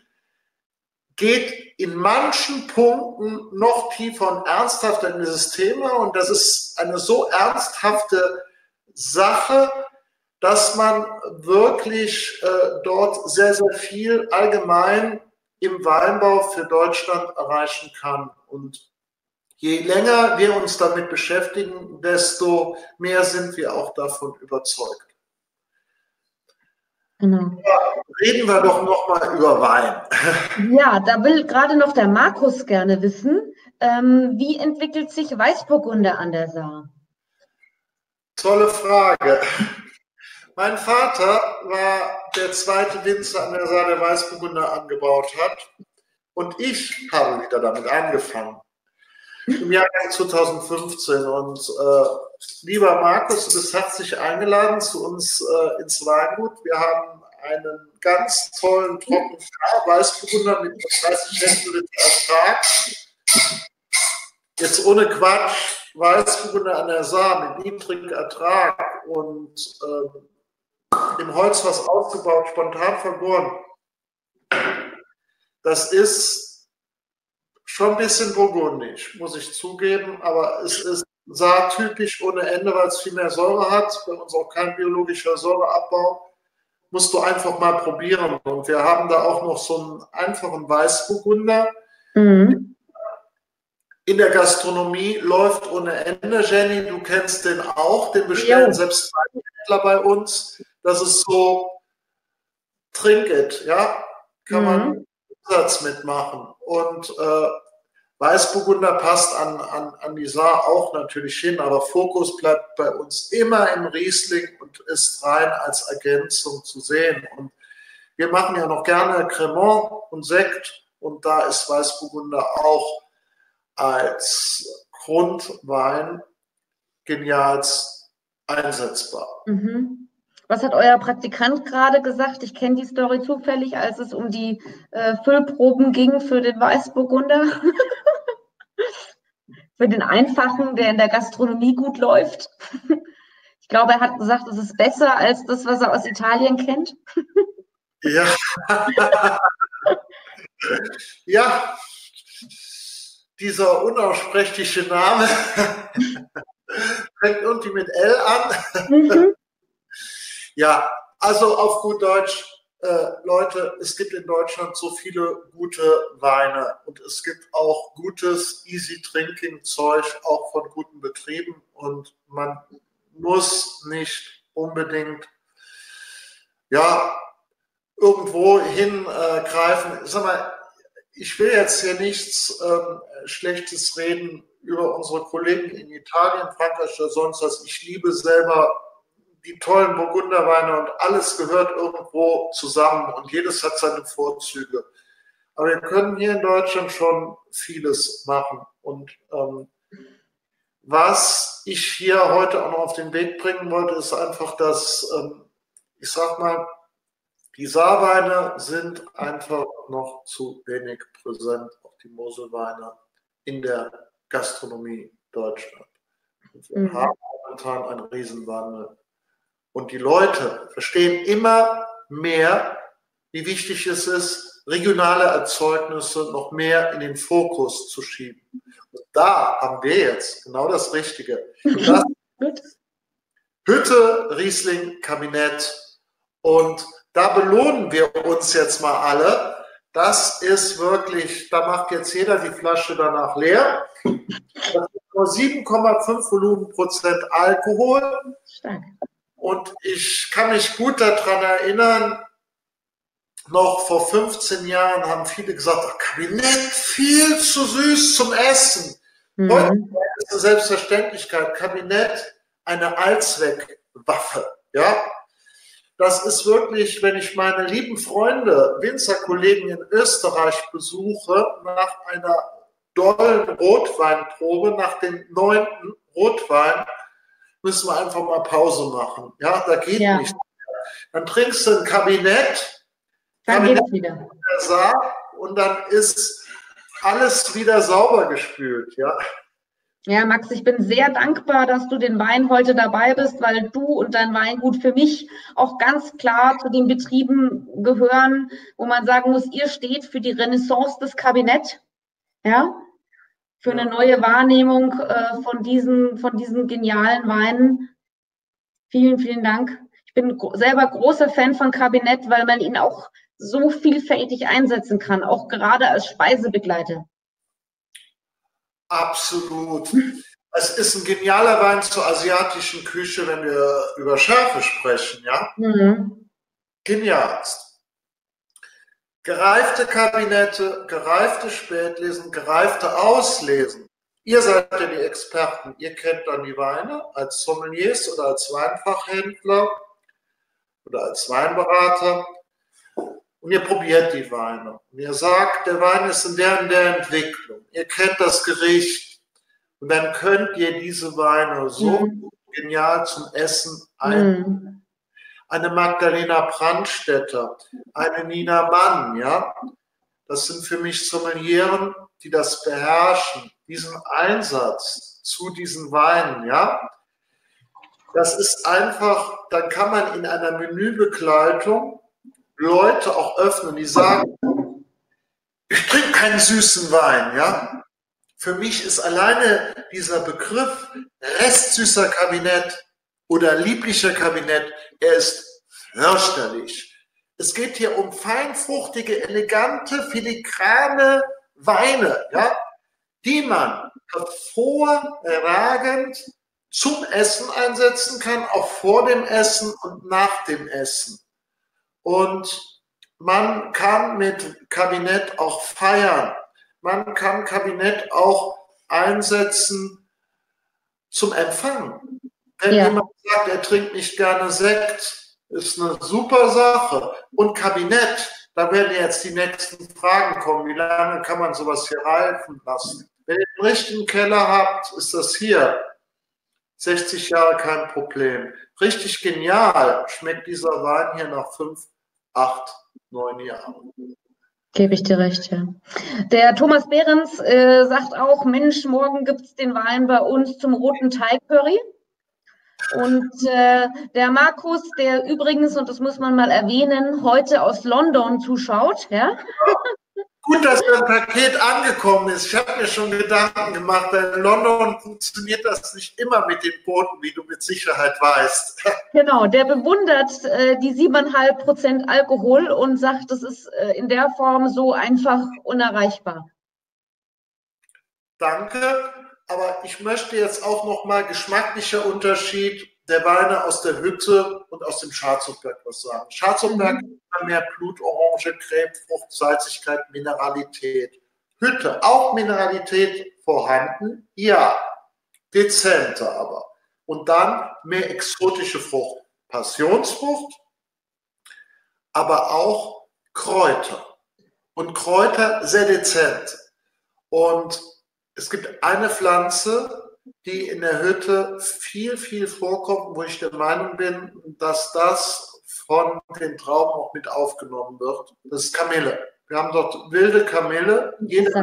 geht in manchen Punkten noch tiefer und ernsthafter in dieses Thema und das ist eine so ernsthafte Sache, dass man wirklich dort sehr, sehr viel allgemein im Weinbau für Deutschland erreichen kann. Und je länger wir uns damit beschäftigen, desto mehr sind wir auch davon überzeugt. Genau. Reden wir doch noch mal über Wein. Ja, da will gerade noch der Markus gerne wissen, wie entwickelt sich Weißburgunder an der Saar? Tolle Frage. Mein Vater war der zweite Winzer an der Saar, der Weißburgunder angebaut hat. Und ich habe wieder damit angefangen. Im Jahr 2015. Und lieber Markus, du bist herzlich eingeladen zu uns ins Weingut. Wir haben einen ganz tollen Trockenjahr, Weißburgunder mit 30 Zentiliter Ertrag. Jetzt ohne Quatsch, Weißburgunder an der Saar mit niedrigem Ertrag und im Holzfass ausgebaut, spontan vergoren. Das ist schon ein bisschen burgundisch, muss ich zugeben, aber es ist saartypisch ohne Ende, weil es viel mehr Säure hat. Bei uns auch kein biologischer Säureabbau. Musst du einfach mal probieren. Und wir haben da auch noch so einen einfachen Weißburgunder. Mhm. In der Gastronomie läuft ohne Ende. Jenny, du kennst den auch. Den bestellen selbst Weinhändler bei uns. Das ist so, trink it, ja. Kann man Umsatz mitmachen. Und Weißburgunder passt an die Saar auch natürlich hin, aber Fokus bleibt bei uns immer im Riesling und ist rein als Ergänzung zu sehen. Und wir machen ja noch gerne Cremant und Sekt und da ist Weißburgunder auch als Grundwein genial einsetzbar. Mhm. Was hat euer Praktikant gerade gesagt? Ich kenne die Story zufällig, als es um die Füllproben ging für den Weißburgunder. Für den einfachen, der in der Gastronomie gut läuft. Ich glaube, er hat gesagt, es ist besser als das, was er aus Italien kennt. Ja. Ja, dieser unaussprechliche Name fängt irgendwie mit L an. Mhm. Ja, also auf gut Deutsch, Leute, es gibt in Deutschland so viele gute Weine und es gibt auch gutes Easy-Drinking-Zeug, auch von guten Betrieben und man muss nicht unbedingt irgendwo hingreifen. Sag mal, ich will jetzt hier nichts Schlechtes reden über unsere Kollegen in Italien, Frankreich oder sonst was. Ich liebe selber die tollen Burgunderweine und alles gehört irgendwo zusammen und jedes hat seine Vorzüge. Aber wir können hier in Deutschland schon vieles machen. Und was ich hier heute auch noch auf den Weg bringen wollte, ist einfach, dass, ich sag mal, die Saarweine sind einfach noch zu wenig präsent, auch die Moselweine in der Gastronomie Deutschland. Und wir haben momentan einen Riesenwandel. Und die Leute verstehen immer mehr, wie wichtig es ist, regionale Erzeugnisse noch mehr in den Fokus zu schieben. Und da haben wir jetzt genau das Richtige. Das Hütte, Riesling, Kabinett. Und da belohnen wir uns jetzt mal alle. Das ist wirklich, da macht jetzt jeder die Flasche danach leer. Das ist nur 7,5 Volumenprozent Alkohol. Stark. Und ich kann mich gut daran erinnern, noch vor 15 Jahren haben viele gesagt, Kabinett viel zu süß zum Essen. Heute ist eine Selbstverständlichkeit. Kabinett eine Allzweckwaffe. Ja? Das ist wirklich, wenn ich meine lieben Freunde, Winzerkollegen in Österreich besuche, nach einer dollen Rotweinprobe, nach dem 9. Rotwein, müssen wir einfach mal Pause machen. Ja, da geht nichts mehr. Dann trinkst du ein Kabinett, dann geht es wieder. Und dann ist alles wieder sauber gespült. Ja. Ja, Max, ich bin sehr dankbar, dass du den Wein heute dabei bist, weil du und dein Weingut für mich auch ganz klar zu den Betrieben gehören, wo man sagen muss, ihr steht für die Renaissance des Kabinett, ja, für eine neue Wahrnehmung von diesen genialen Weinen. Vielen, vielen Dank. Ich bin selber großer Fan von Kabinett, weil man ihn auch so vielfältig einsetzen kann, auch gerade als Speisebegleiter. Absolut. Es ist ein genialer Wein zur asiatischen Küche, wenn wir über Schärfe sprechen, ja? Mhm. genialst. Gereifte Kabinette, gereifte Spätlesen, gereifte Auslesen. Ihr seid ja die Experten, ihr kennt dann die Weine als Sommeliers oder als Weinfachhändler oder als Weinberater und ihr probiert die Weine. Und ihr sagt, der Wein ist in der und der Entwicklung. Ihr kennt das Gericht und dann könnt ihr diese Weine so genial zum Essen einbringen. Eine Magdalena Brandstätter, eine Nina Mann, ja, das sind für mich Sommelieren, die das beherrschen, diesen Einsatz zu diesen Weinen, ja. Das ist einfach, dann kann man in einer Menübegleitung Leute auch öffnen, die sagen, ich trinke keinen süßen Wein, ja. Für mich ist alleine dieser Begriff restsüßer Kabinett oder lieblicher Kabinett, er ist fürchterlich. Es geht hier um feinfruchtige, elegante, filigrane Weine, ja, die man hervorragend zum Essen einsetzen kann, auch vor dem Essen und nach dem Essen. Und man kann mit Kabinett auch feiern. Man kann Kabinett auch einsetzen zum Empfang. Wenn jemand sagt, er trinkt nicht gerne Sekt, ist eine super Sache. Und Kabinett, da werden jetzt die nächsten Fragen kommen. Wie lange kann man sowas hier reifen lassen? Wenn ihr einen richtigen Keller habt, ist das hier 60 Jahre kein Problem. Richtig genial schmeckt dieser Wein hier nach 5, 8, 9 Jahren. Gebe ich dir recht, ja. Der Thomas Behrens sagt auch, Mensch, morgen gibt es den Wein bei uns zum roten Thai-Curry. Und der Markus, der übrigens, und das muss man mal erwähnen, heute aus London zuschaut, ja. Gut, dass dein Paket angekommen ist. Ich habe mir schon Gedanken gemacht, weil in London funktioniert das nicht immer mit den Booten, wie du mit Sicherheit weißt. Genau, der bewundert die 7,5% Alkohol und sagt, das ist in der Form so einfach unerreichbar. Danke, aber ich möchte jetzt auch noch mal geschmacklicher Unterschied der Weine aus der Hütte und aus dem Schwarzberg was sagen. Schwarzberg hat mehr Blutorange, Cremefrucht, Salzigkeit, Mineralität. Hütte, auch Mineralität vorhanden, ja, dezenter aber. Und dann mehr exotische Frucht, Passionsfrucht, aber auch Kräuter. Und Kräuter sehr dezent. Und es gibt eine Pflanze, die in der Hütte viel, viel vorkommt, wo ich der Meinung bin, dass das von den Trauben auch mit aufgenommen wird. Das ist Kamille. Wir haben dort wilde Kamille.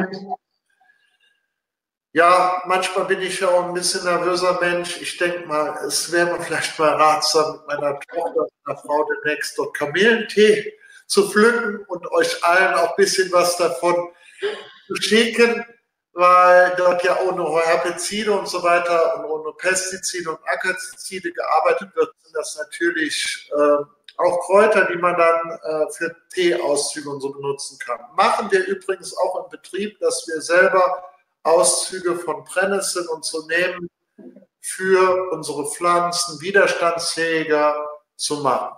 Ja, manchmal bin ich ja auch ein bisschen nervöser Mensch. Ich denke mal, es wäre mir vielleicht mal ratsam, mit meiner Tochter, meiner Frau demnächst dort Kamillentee zu pflücken und euch allen auch ein bisschen was davon zu schicken, weil dort ja ohne Herbizide und so weiter und ohne Pestizide und Akerzide gearbeitet wird, sind das natürlich auch Kräuter, die man dann für Teeauszüge und so benutzen kann. Machen wir übrigens auch im Betrieb, dass wir selber Auszüge von Brennnesseln und so nehmen, für unsere Pflanzen widerstandsfähiger zu machen.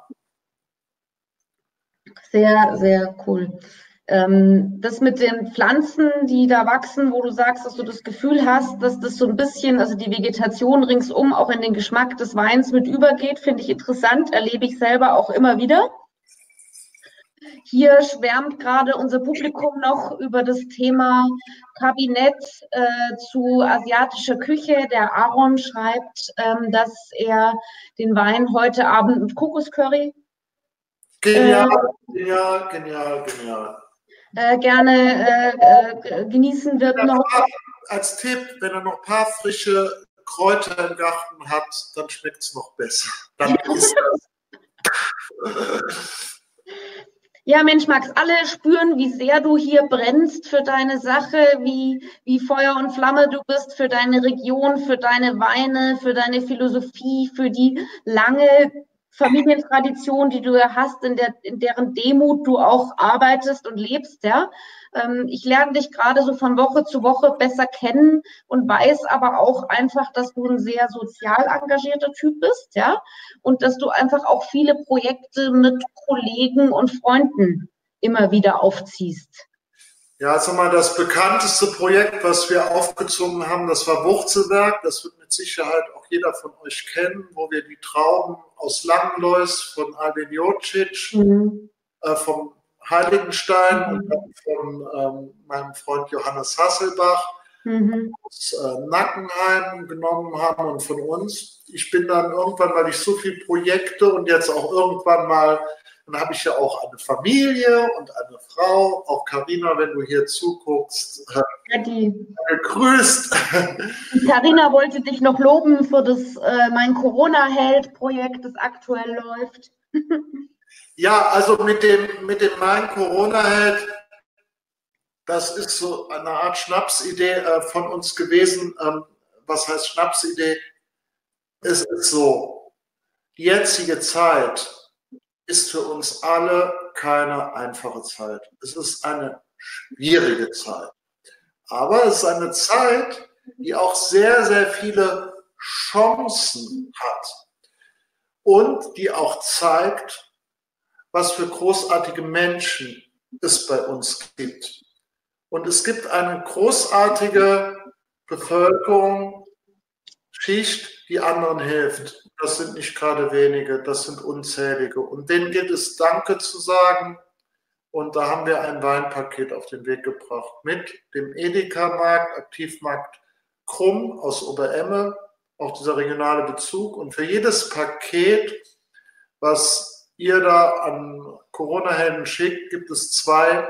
Sehr, sehr cool. Das mit den Pflanzen, die da wachsen, wo du sagst, dass du das Gefühl hast, dass das so ein bisschen, also die Vegetation ringsum auch in den Geschmack des Weins mit übergeht, finde ich interessant, erlebe ich selber auch immer wieder. Hier schwärmt gerade unser Publikum noch über das Thema Kabinett zu asiatischer Küche. Der Aaron schreibt, dass er den Wein heute Abend mit Kokoscurry Genial, genial, genial, genial. Gerne genießen wird noch. Als Tipp, wenn er noch ein paar frische Kräuter im Garten hat, dann schmeckt es noch besser. Dann ist das. Ja, Mensch, Max, alle spüren, wie sehr du hier brennst für deine Sache, wie Feuer und Flamme du bist für deine Region, für deine Weine, für deine Philosophie, für die lange Familientradition, die du ja hast, in deren Demut du auch arbeitest und lebst, ja. Ich lerne dich gerade so von Woche zu Woche besser kennen und weiß aber auch einfach, dass du ein sehr sozial engagierter Typ bist, ja, und dass du einfach auch viele Projekte mit Kollegen und Freunden immer wieder aufziehst. Ja, sag mal, das bekannteste Projekt, was wir aufgezogen haben, das war Wurzelwerk. Das wird mit Sicherheit auch jeder von euch kennen, wo wir die Trauben aus Langenlois von Albin Jocic, vom Heiligenstein und dann von meinem Freund Johannes Hasselbach aus Nackenheim genommen haben und von uns. Ich bin dann irgendwann, weil ich so viele Projekte und jetzt auch irgendwann mal, dann habe ich ja auch eine Familie und eine Frau, auch Carina, wenn du hier zuguckst, gegrüßt. Carina wollte dich noch loben für das Mein Corona-Held-Projekt, das aktuell läuft. Ja, also mit dem Mein Corona-Held, das ist so eine Art Schnapsidee von uns gewesen. Was heißt Schnapsidee? Es ist so, die jetzige Zeit ist für uns alle keine einfache Zeit. Es ist eine schwierige Zeit. Aber es ist eine Zeit, die auch sehr, sehr viele Chancen hat und die auch zeigt, was für großartige Menschen es bei uns gibt. Und es gibt eine großartige Bevölkerung, Schicht, die anderen hilft. Das sind nicht gerade wenige, das sind unzählige. Und denen gilt es Danke zu sagen. Und da haben wir ein Weinpaket auf den Weg gebracht mit dem Edeka-Markt, Aktivmarkt Krumm aus Oberemme, auch dieser regionale Bezug. Und für jedes Paket, was ihr da an Corona-Helden schickt, gibt es 2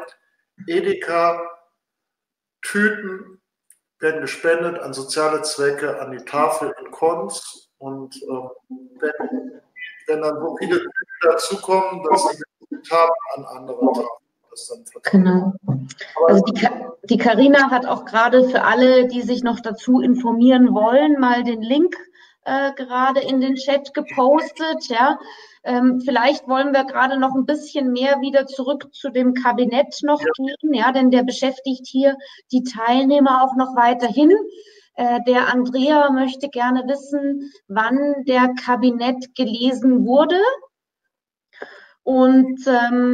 Edeka-Tüten, werden gespendet an soziale Zwecke, an die Tafel in Konz. Und wenn dann so viele Tüten dazukommen, dass sie gesagt haben, an andere Tafeln. Genau. Also die Carina hat auch gerade für alle, die sich noch dazu informieren wollen, mal den Link gerade in den Chat gepostet. Ja. Vielleicht wollen wir gerade noch ein bisschen mehr wieder zurück zu dem Kabinett noch gehen, ja, denn der beschäftigt hier die Teilnehmer auch noch weiterhin. Der Andrea möchte gerne wissen, wann der Kabinett gelesen wurde. Und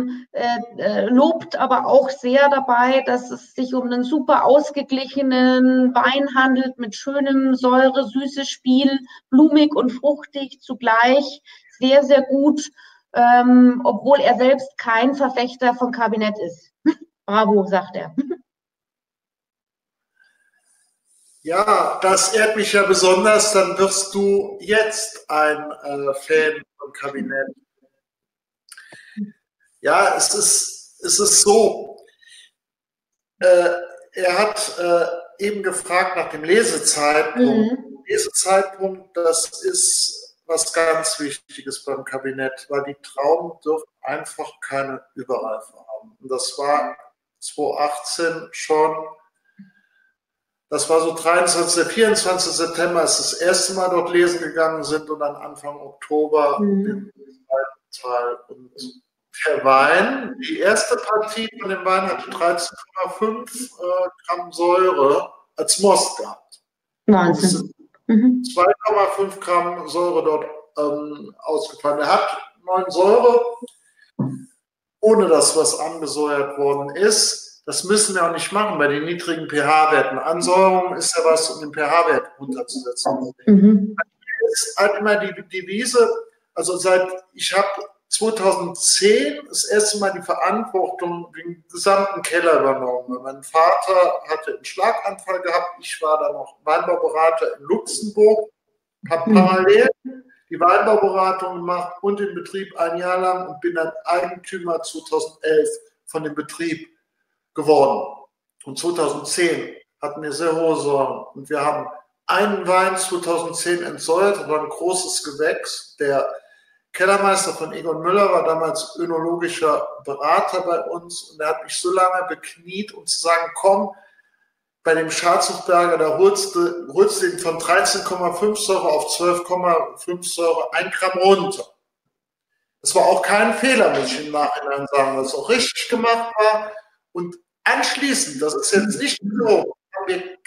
lobt aber auch sehr dabei, dass es sich um einen super ausgeglichenen Wein handelt mit schönem säure-süßes Spiel, blumig und fruchtig zugleich, sehr, sehr gut, obwohl er selbst kein Verfechter von Kabinett ist. Bravo, sagt er. Ja, das ehrt mich ja besonders, dann wirst du jetzt ein Fan vom Kabinett. Ja, es ist so, er hat eben gefragt nach dem Lesezeitpunkt. Lesezeitpunkt, das ist was ganz Wichtiges beim Kabinett, weil die Trauben dürfen einfach keine Überreife haben. Und das war 2018 schon, das war so 23., 24. September, als das erste Mal dort lesen gegangen sind und dann Anfang Oktober im zweiten Teil. Und der Wein, die erste Partie von dem Wein hatte 13,5 Gramm Säure als Most gehabt. Wahnsinn. 2,5 Gramm Säure dort ausgefallen. Er hat 9 Säure, ohne dass was angesäuert worden ist. Das müssen wir auch nicht machen bei den niedrigen pH-Werten. Ansäuerung ist ja was, um den pH-Wert runterzusetzen. Das ist halt immer die Devise, also ich habe 2010 das erste Mal die Verantwortung den gesamten Keller übernommen. Mein Vater hatte einen Schlaganfall gehabt, ich war dann noch Weinbauberater in Luxemburg, habe parallel die Weinbauberatung gemacht und den Betrieb ein Jahr lang und bin dann Eigentümer 2011 von dem Betrieb geworden. Und 2010 hatten wir sehr hohe Säuren und wir haben einen Wein 2010 entsäuert, das war ein großes Gewächs, der Kellermeister von Egon Müller war damals önologischer Berater bei uns und er hat mich so lange bekniet, um zu sagen, komm, bei dem Schwarzhofberger, da holst du ihn von 13,5 Säure auf 12,5 Säure 1 Gramm runter. Es war auch kein Fehler, muss ich im Nachhinein sagen, weil es auch richtig gemacht war. Und anschließend, das ist jetzt nicht so, haben wir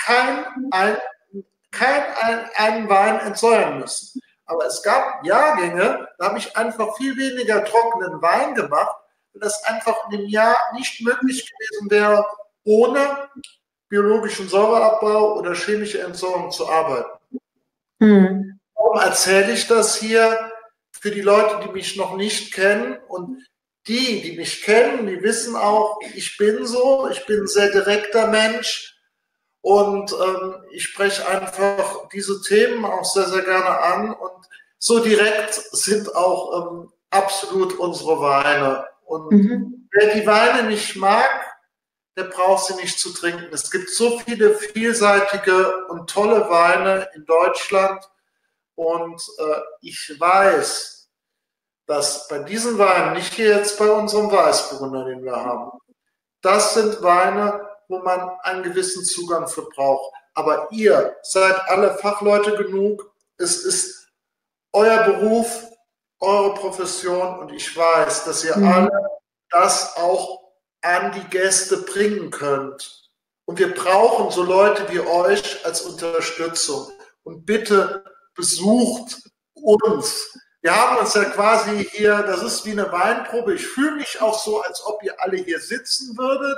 einen Wein entsäuern müssen. Aber es gab Jahrgänge, da habe ich einfach viel weniger trockenen Wein gemacht, weil das einfach in dem Jahr nicht möglich gewesen wäre, ohne biologischen Säureabbau oder chemische Entsorgung zu arbeiten. Warum erzähle ich das hier? Für die Leute, die mich noch nicht kennen, und die mich kennen, die wissen auch, ich bin so, ich bin ein sehr direkter Mensch und ich spreche einfach diese Themen auch sehr, sehr gerne an, und so direkt sind auch absolut unsere Weine. Und wer die Weine nicht mag, der braucht sie nicht zu trinken. Es gibt so viele vielseitige und tolle Weine in Deutschland. Und ich weiß, dass bei diesen Weinen, nicht hier jetzt bei unserem Weißburgunder, den wir haben, das sind Weine, wo man einen gewissen Zugang für braucht. Aber ihr seid alle Fachleute genug. Es ist euer Beruf, eure Profession, und ich weiß, dass ihr alle das auch an die Gäste bringen könnt. Und wir brauchen so Leute wie euch als Unterstützung. Und bitte besucht uns. Wir haben uns ja quasi hier, das ist wie eine Weinprobe. Ich fühle mich auch so, als ob ihr alle hier sitzen würdet.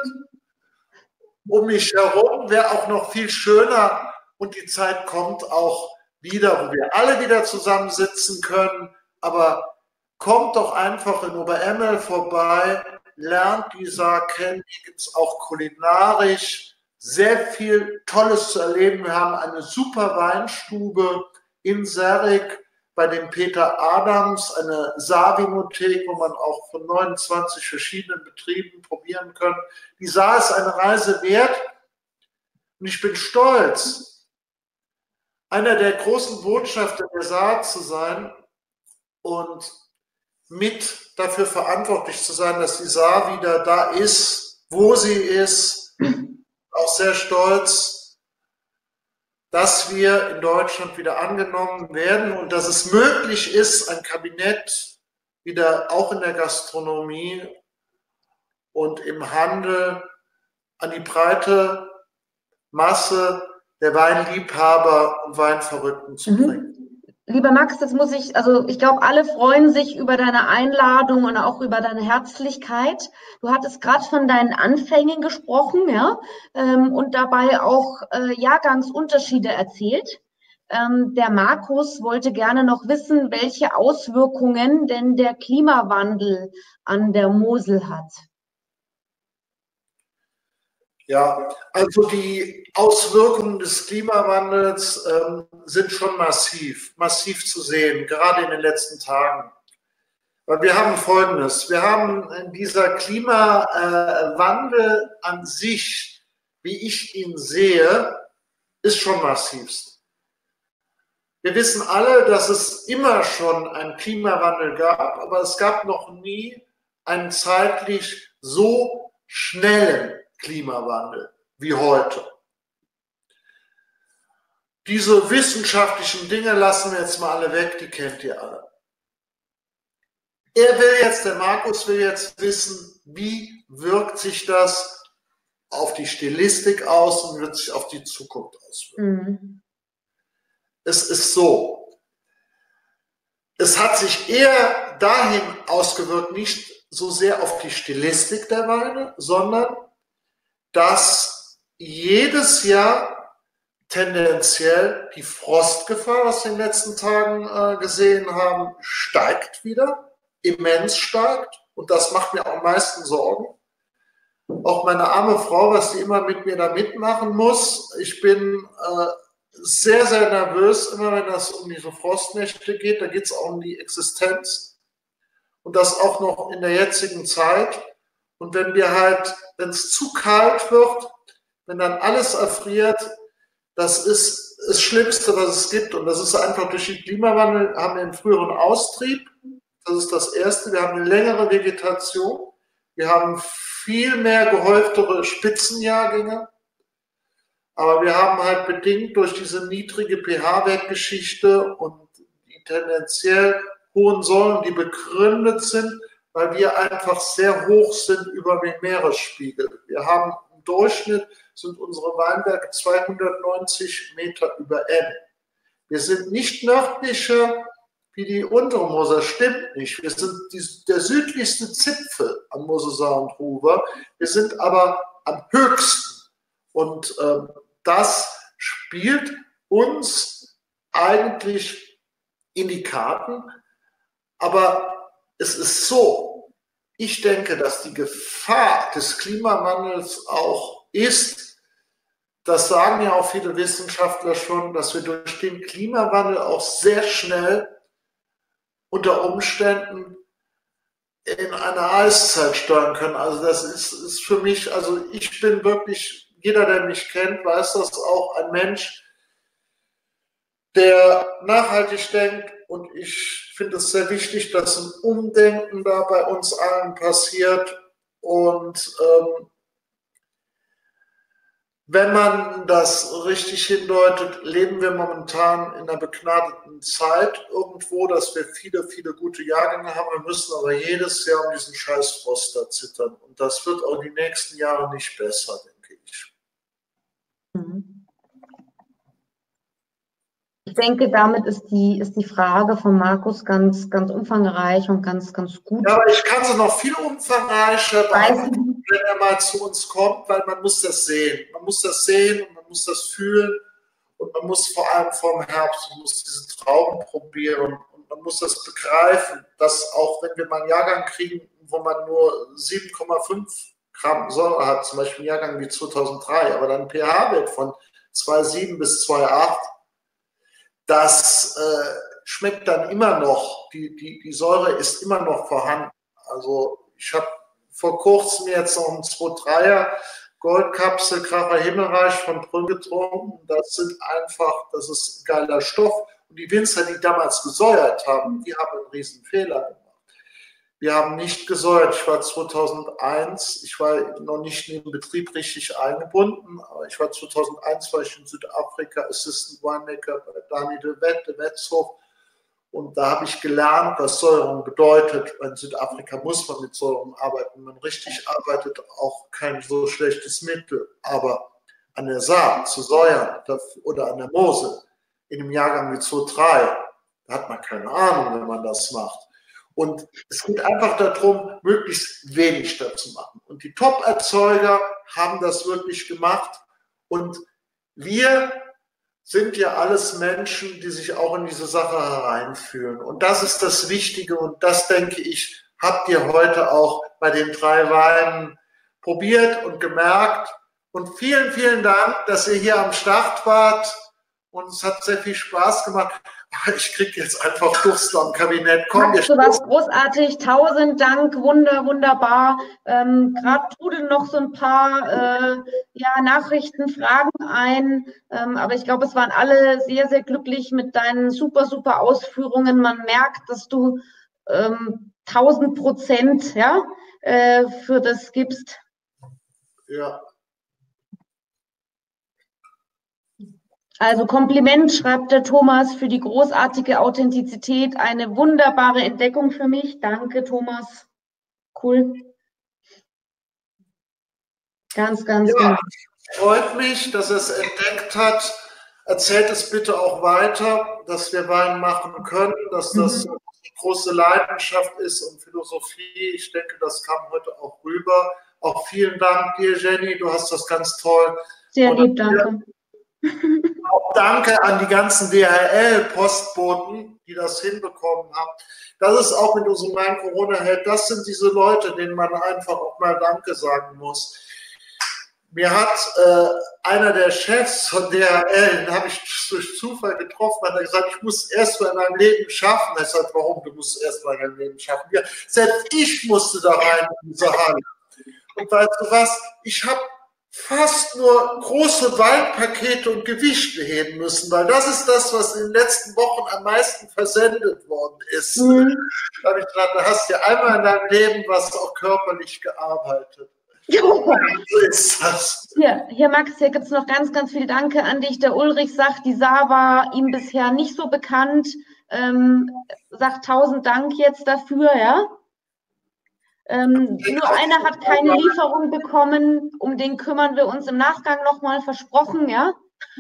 Um mich herum wäre auch noch viel schöner, und die Zeit kommt auch wieder, wo wir alle wieder zusammensitzen können. Aber kommt doch einfach in Oberemmel vorbei, lernt die Saar kennen. Hier gibt es auch kulinarisch sehr viel Tolles zu erleben. Wir haben eine super Weinstube in Serrig bei dem Peter Adams, eine Saar-Vinothek, wo man auch von 29 verschiedenen Betrieben probieren kann. Die Saar ist eine Reise wert, und ich bin stolz, einer der großen Botschafter der Saar zu sein und mit dafür verantwortlich zu sein, dass die Saar wieder da ist, wo sie ist. Auch sehr stolz, dass wir in Deutschland wieder angenommen werden und dass es möglich ist, ein Kabinett wieder auch in der Gastronomie und im Handel an die breite Masse der Weinliebhaber und Weinverrückten zu bringen. Lieber Max, das muss ich, also ich glaube, alle freuen sich über deine Einladung und auch über deine Herzlichkeit. Du hattest gerade von deinen Anfängen gesprochen, ja, und dabei auch Jahrgangsunterschiede erzählt. Der Markus wollte gerne noch wissen, welche Auswirkungen denn der Klimawandel an der Mosel hat. Ja, also die Auswirkungen des Klimawandels sind schon massiv zu sehen, gerade in den letzten Tagen. Weil wir haben Folgendes: Wir haben dieser Klimawandel an sich, wie ich ihn sehe, ist schon massivst. Wir wissen alle, dass es immer schon einen Klimawandel gab, aber es gab noch nie einen zeitlich so schnellen Klimawandel wie heute. Diese wissenschaftlichen Dinge lassen wir jetzt mal alle weg, die kennt ihr alle. Der Markus will jetzt wissen, wie wirkt sich das auf die Stilistik aus und wird sich auf die Zukunft auswirken. Es ist so, es hat sich eher dahin ausgewirkt, nicht so sehr auf die Stilistik der Weine, sondern dass jedes Jahr tendenziell die Frostgefahr, was wir in den letzten Tagen gesehen haben, steigt wieder, immens steigt. Und das macht mir am meisten Sorgen. Auch meine arme Frau, was sie immer mit mir da mitmachen muss. Ich bin sehr, sehr nervös, immer wenn es um diese Frostnächte geht. Da geht es auch um die Existenz. Und das auch noch in der jetzigen Zeit. Und wenn es zu kalt wird, wenn dann alles erfriert, das ist das Schlimmste, was es gibt. Und das ist einfach durch den Klimawandel, haben wir einen früheren Austrieb. Das ist das Erste. Wir haben eine längere Vegetation. Wir haben viel mehr gehäuftere Spitzenjahrgänge. Aber wir haben halt bedingt durch diese niedrige pH-Wertgeschichte und die tendenziell Hohenzollern, die begründet sind, weil wir einfach sehr hoch sind über dem Meeresspiegel. Wir haben im Durchschnitt sind unsere Weinberge 290 Meter über N. Wir sind nicht nördlicher wie die untere Moser, stimmt nicht. Wir sind der südlichste Zipfel am Moselsee und Ruwer. Wir sind aber am höchsten. Und das spielt uns eigentlich in die Karten. Aber es ist so, ich denke, dass die Gefahr des Klimawandels auch ist, das sagen ja auch viele Wissenschaftler schon, dass wir durch den Klimawandel auch sehr schnell unter Umständen in eine Eiszeit steuern können. Also das ist für mich, also ich bin wirklich, jeder, der mich kennt, weiß das auch, ein Mensch, der nachhaltig denkt, und ich finde es sehr wichtig, dass ein Umdenken da bei uns allen passiert. Und wenn man das richtig hindeutet, leben wir momentan in einer begnadeten Zeit irgendwo, dass wir viele, viele gute Jahrgänge haben. Wir müssen aber jedes Jahr um diesen scheiß Frost da zittern. Und das wird auch die nächsten Jahre nicht besser, denke ich. Ich denke, damit ist die Frage von Markus ganz, ganz umfangreich und ganz, ganz gut. Ja, aber ich kann sie noch viel umfangreicher beantworten, wenn er mal zu uns kommt, weil man muss das sehen. Man muss das sehen und man muss das fühlen und man muss vor allem vorm Herbst, man muss diese Trauben probieren und man muss das begreifen, dass auch wenn wir mal einen Jahrgang kriegen, wo man nur 7,5 Gramm Säure hat, zum Beispiel einen Jahrgang wie 2003, aber dann ein pH-Wert von 2,7 bis 2,8, das schmeckt dann immer noch, die Säure ist immer noch vorhanden. Also ich habe vor kurzem jetzt noch einen 2,3er Goldkapsel Kracher Himmelreich von Brünn getrunken. Das ist ein geiler Stoff. Und die Winzer, die damals gesäuert haben, die haben einen riesen Fehler gemacht. Wir haben nicht gesäuert. Ich war 2001, ich war noch nicht in den Betrieb richtig eingebunden, aber ich war 2001 in Südafrika Assistant Winemaker bei Dani de Wetshof. Und da habe ich gelernt, was Säuerung bedeutet. In Südafrika muss man mit Säuerung arbeiten. Wenn man richtig arbeitet, auch kein so schlechtes Mittel. Aber an der Saat zu säuern oder an der Mosel in einem Jahrgang wie 2,3, da hat man keine Ahnung, wenn man das macht. Und es geht einfach darum, möglichst wenig dazu machen. Und die Top-Erzeuger haben das wirklich gemacht. Und wir sind ja alles Menschen, die sich auch in diese Sache hereinfühlen. Und das ist das Wichtige. Und das, denke ich, habt ihr heute auch bei den 3 Weinen probiert und gemerkt. Und vielen, vielen Dank, dass ihr hier am Start wart. Und es hat sehr viel Spaß gemacht. Ich kriege jetzt einfach Durst am Kabinett. Komm, du warst großartig. 1000 Dank. Wunderbar. Gerade trudeln noch so ein paar Nachrichten, Fragen ein. Aber ich glaube, es waren alle sehr, sehr glücklich mit deinen super, super Ausführungen. Man merkt, dass du 1000% für das gibst. Ja. Also Kompliment, schreibt der Thomas, für die großartige Authentizität. Eine wunderbare Entdeckung für mich. Danke, Thomas. Cool. Ganz, ganz ja, freut mich, dass er es entdeckt hat. Erzählt es bitte auch weiter, dass wir Wein machen können, dass das eine große Leidenschaft ist und Philosophie. Ich denke, das kam heute auch rüber. Auch vielen Dank dir, Jenny. Du hast das ganz toll. Sehr lieb, danke. Auch danke an die ganzen DHL-Postboten, die das hinbekommen haben. Das ist auch mit unserem Wein Corona hält. Das sind diese Leute, denen man einfach auch mal Danke sagen muss. Mir hat einer der Chefs von DHL, den habe ich durch Zufall getroffen, hat er gesagt, ich muss erst mal in meinem Leben schaffen. Er sagt, warum? Du musst erst mal in deinem Leben schaffen. Ja, selbst ich musste da rein in diese Halle. Und weißt du was? Ich habe fast nur große Weinpakete und Gewichte heben müssen, weil das ist das, was in den letzten Wochen am meisten versendet worden ist. Da habe ich gedacht, da hast du ja einmal in deinem Leben was auch körperlich gearbeitet. So ist das. Hier Max, hier gibt es noch ganz, ganz viel Danke an dich. Der Ulrich sagt, die Saar war ihm bisher nicht so bekannt. sagt 1000 Dank jetzt dafür, ja. Nur einer hat keine Lieferung bekommen, um den kümmern wir uns im Nachgang nochmal, versprochen, ja.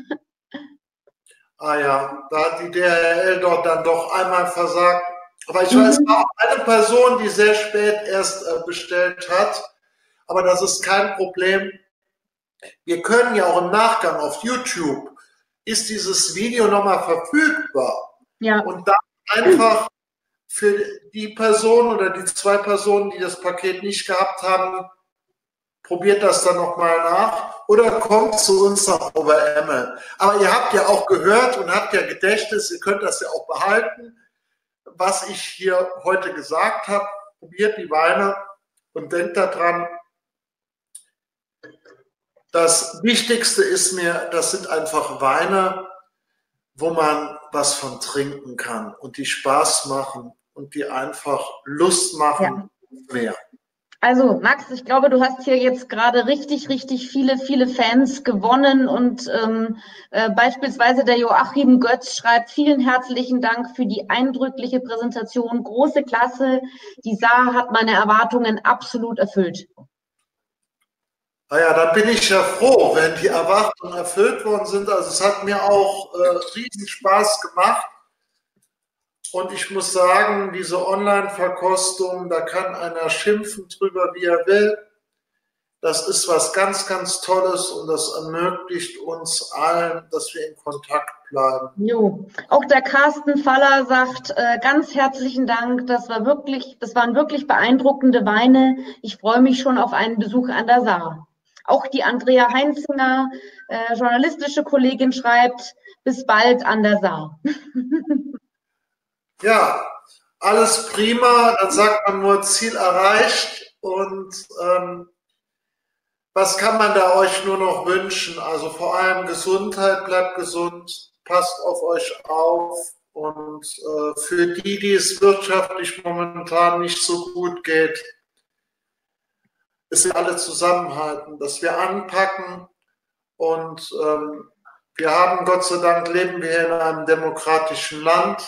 Ah ja, da hat die DHL dort dann doch einmal versagt. Aber ich weiß auch eine Person, die sehr spät erst bestellt hat. Aber das ist kein Problem. Wir können ja auch im Nachgang auf YouTube, ist dieses Video nochmal verfügbar. Ja. Und dann einfach für die Person oder die 2 Personen, die das Paket nicht gehabt haben, probiert das dann nochmal nach oder kommt zu uns nach Oberemmel. Aber ihr habt ja auch gehört und habt ja Gedächtnis, ihr könnt das ja auch behalten, was ich hier heute gesagt habe. Probiert die Weine und denkt daran, das Wichtigste ist mir, das sind einfach Weine, wo man was von trinken kann und die Spaß machen und die einfach Lust machen mehr. Also Max, ich glaube, du hast hier jetzt gerade richtig viele Fans gewonnen und beispielsweise der Joachim Götz schreibt, vielen herzlichen Dank für die eindrückliche Präsentation, große Klasse, die Saar hat meine Erwartungen absolut erfüllt. Naja, dann bin ich ja froh, wenn die Erwartungen erfüllt worden sind. Also es hat mir auch riesen Spaß gemacht. Und ich muss sagen, diese Online-Verkostung, da kann einer schimpfen drüber, wie er will. Das ist was ganz Tolles und das ermöglicht uns allen, dass wir in Kontakt bleiben. Jo. Auch der Carsten Faller sagt, ganz herzlichen Dank, das waren wirklich beeindruckende Weine. Ich freue mich schon auf einen Besuch an der Saar. Auch die Andrea Heinzinger, journalistische Kollegin, schreibt, bis bald an der Saar. Ja, alles prima, dann sagt man nur Ziel erreicht und was kann man da euch nur noch wünschen? Also vor allem Gesundheit, bleibt gesund, passt auf euch auf und für die es wirtschaftlich momentan nicht so gut geht, dass wir alle zusammenhalten, dass wir anpacken und wir haben, Gott sei Dank, leben wir in einem demokratischen Land.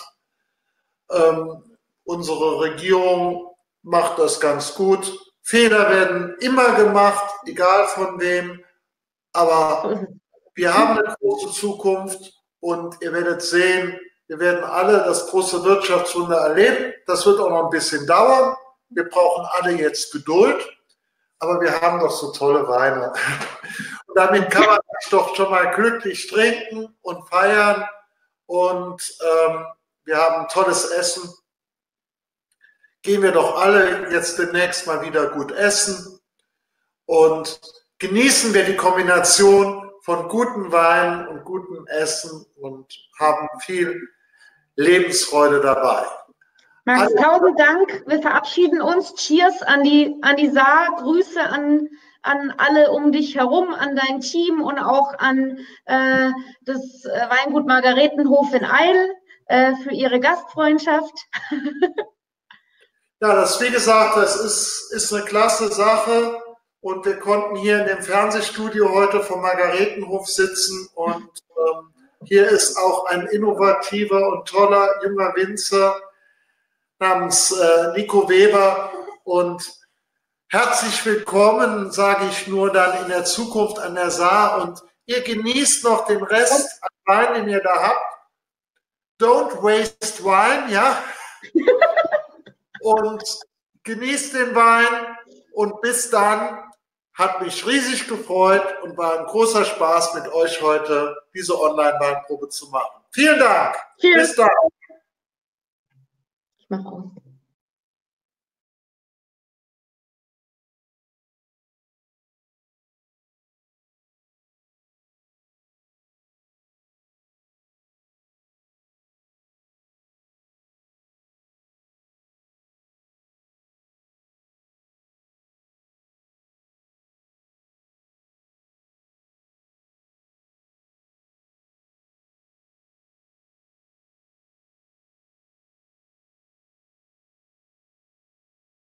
Unsere Regierung macht das ganz gut. Fehler werden immer gemacht, egal von wem, aber wir haben eine große Zukunft und ihr werdet sehen, wir werden alle das große Wirtschaftswunder erleben. Das wird auch noch ein bisschen dauern. Wir brauchen alle jetzt Geduld, aber wir haben doch so tolle Weine. Und damit kann man doch schon mal glücklich trinken und feiern und wir haben tolles Essen. Gehen wir doch alle jetzt demnächst mal wieder gut essen und genießen wir die Kombination von guten Wein und gutem Essen und haben viel Lebensfreude dabei. Max, 1000 Dank. Wir verabschieden uns. Cheers an die Saar. Grüße an alle um dich herum, an dein Team und auch an das Weingut Margaretenhof in Eil für ihre Gastfreundschaft. Ja, das, wie gesagt, das ist eine klasse Sache und wir konnten hier in dem Fernsehstudio heute vom Margaretenhof sitzen und hier ist auch ein innovativer und toller junger Winzer namens Nico Weber und herzlich willkommen, sage ich nur dann in der Zukunft an der Saar und ihr genießt noch den Rest an Wein, den ihr da habt. Don't waste wine, ja? Und genießt den Wein und bis dann, hat mich riesig gefreut und war ein großer Spaß mit euch heute, diese Online-Weinprobe zu machen. Vielen Dank. Cheers. Bis dann. Ich mache aus.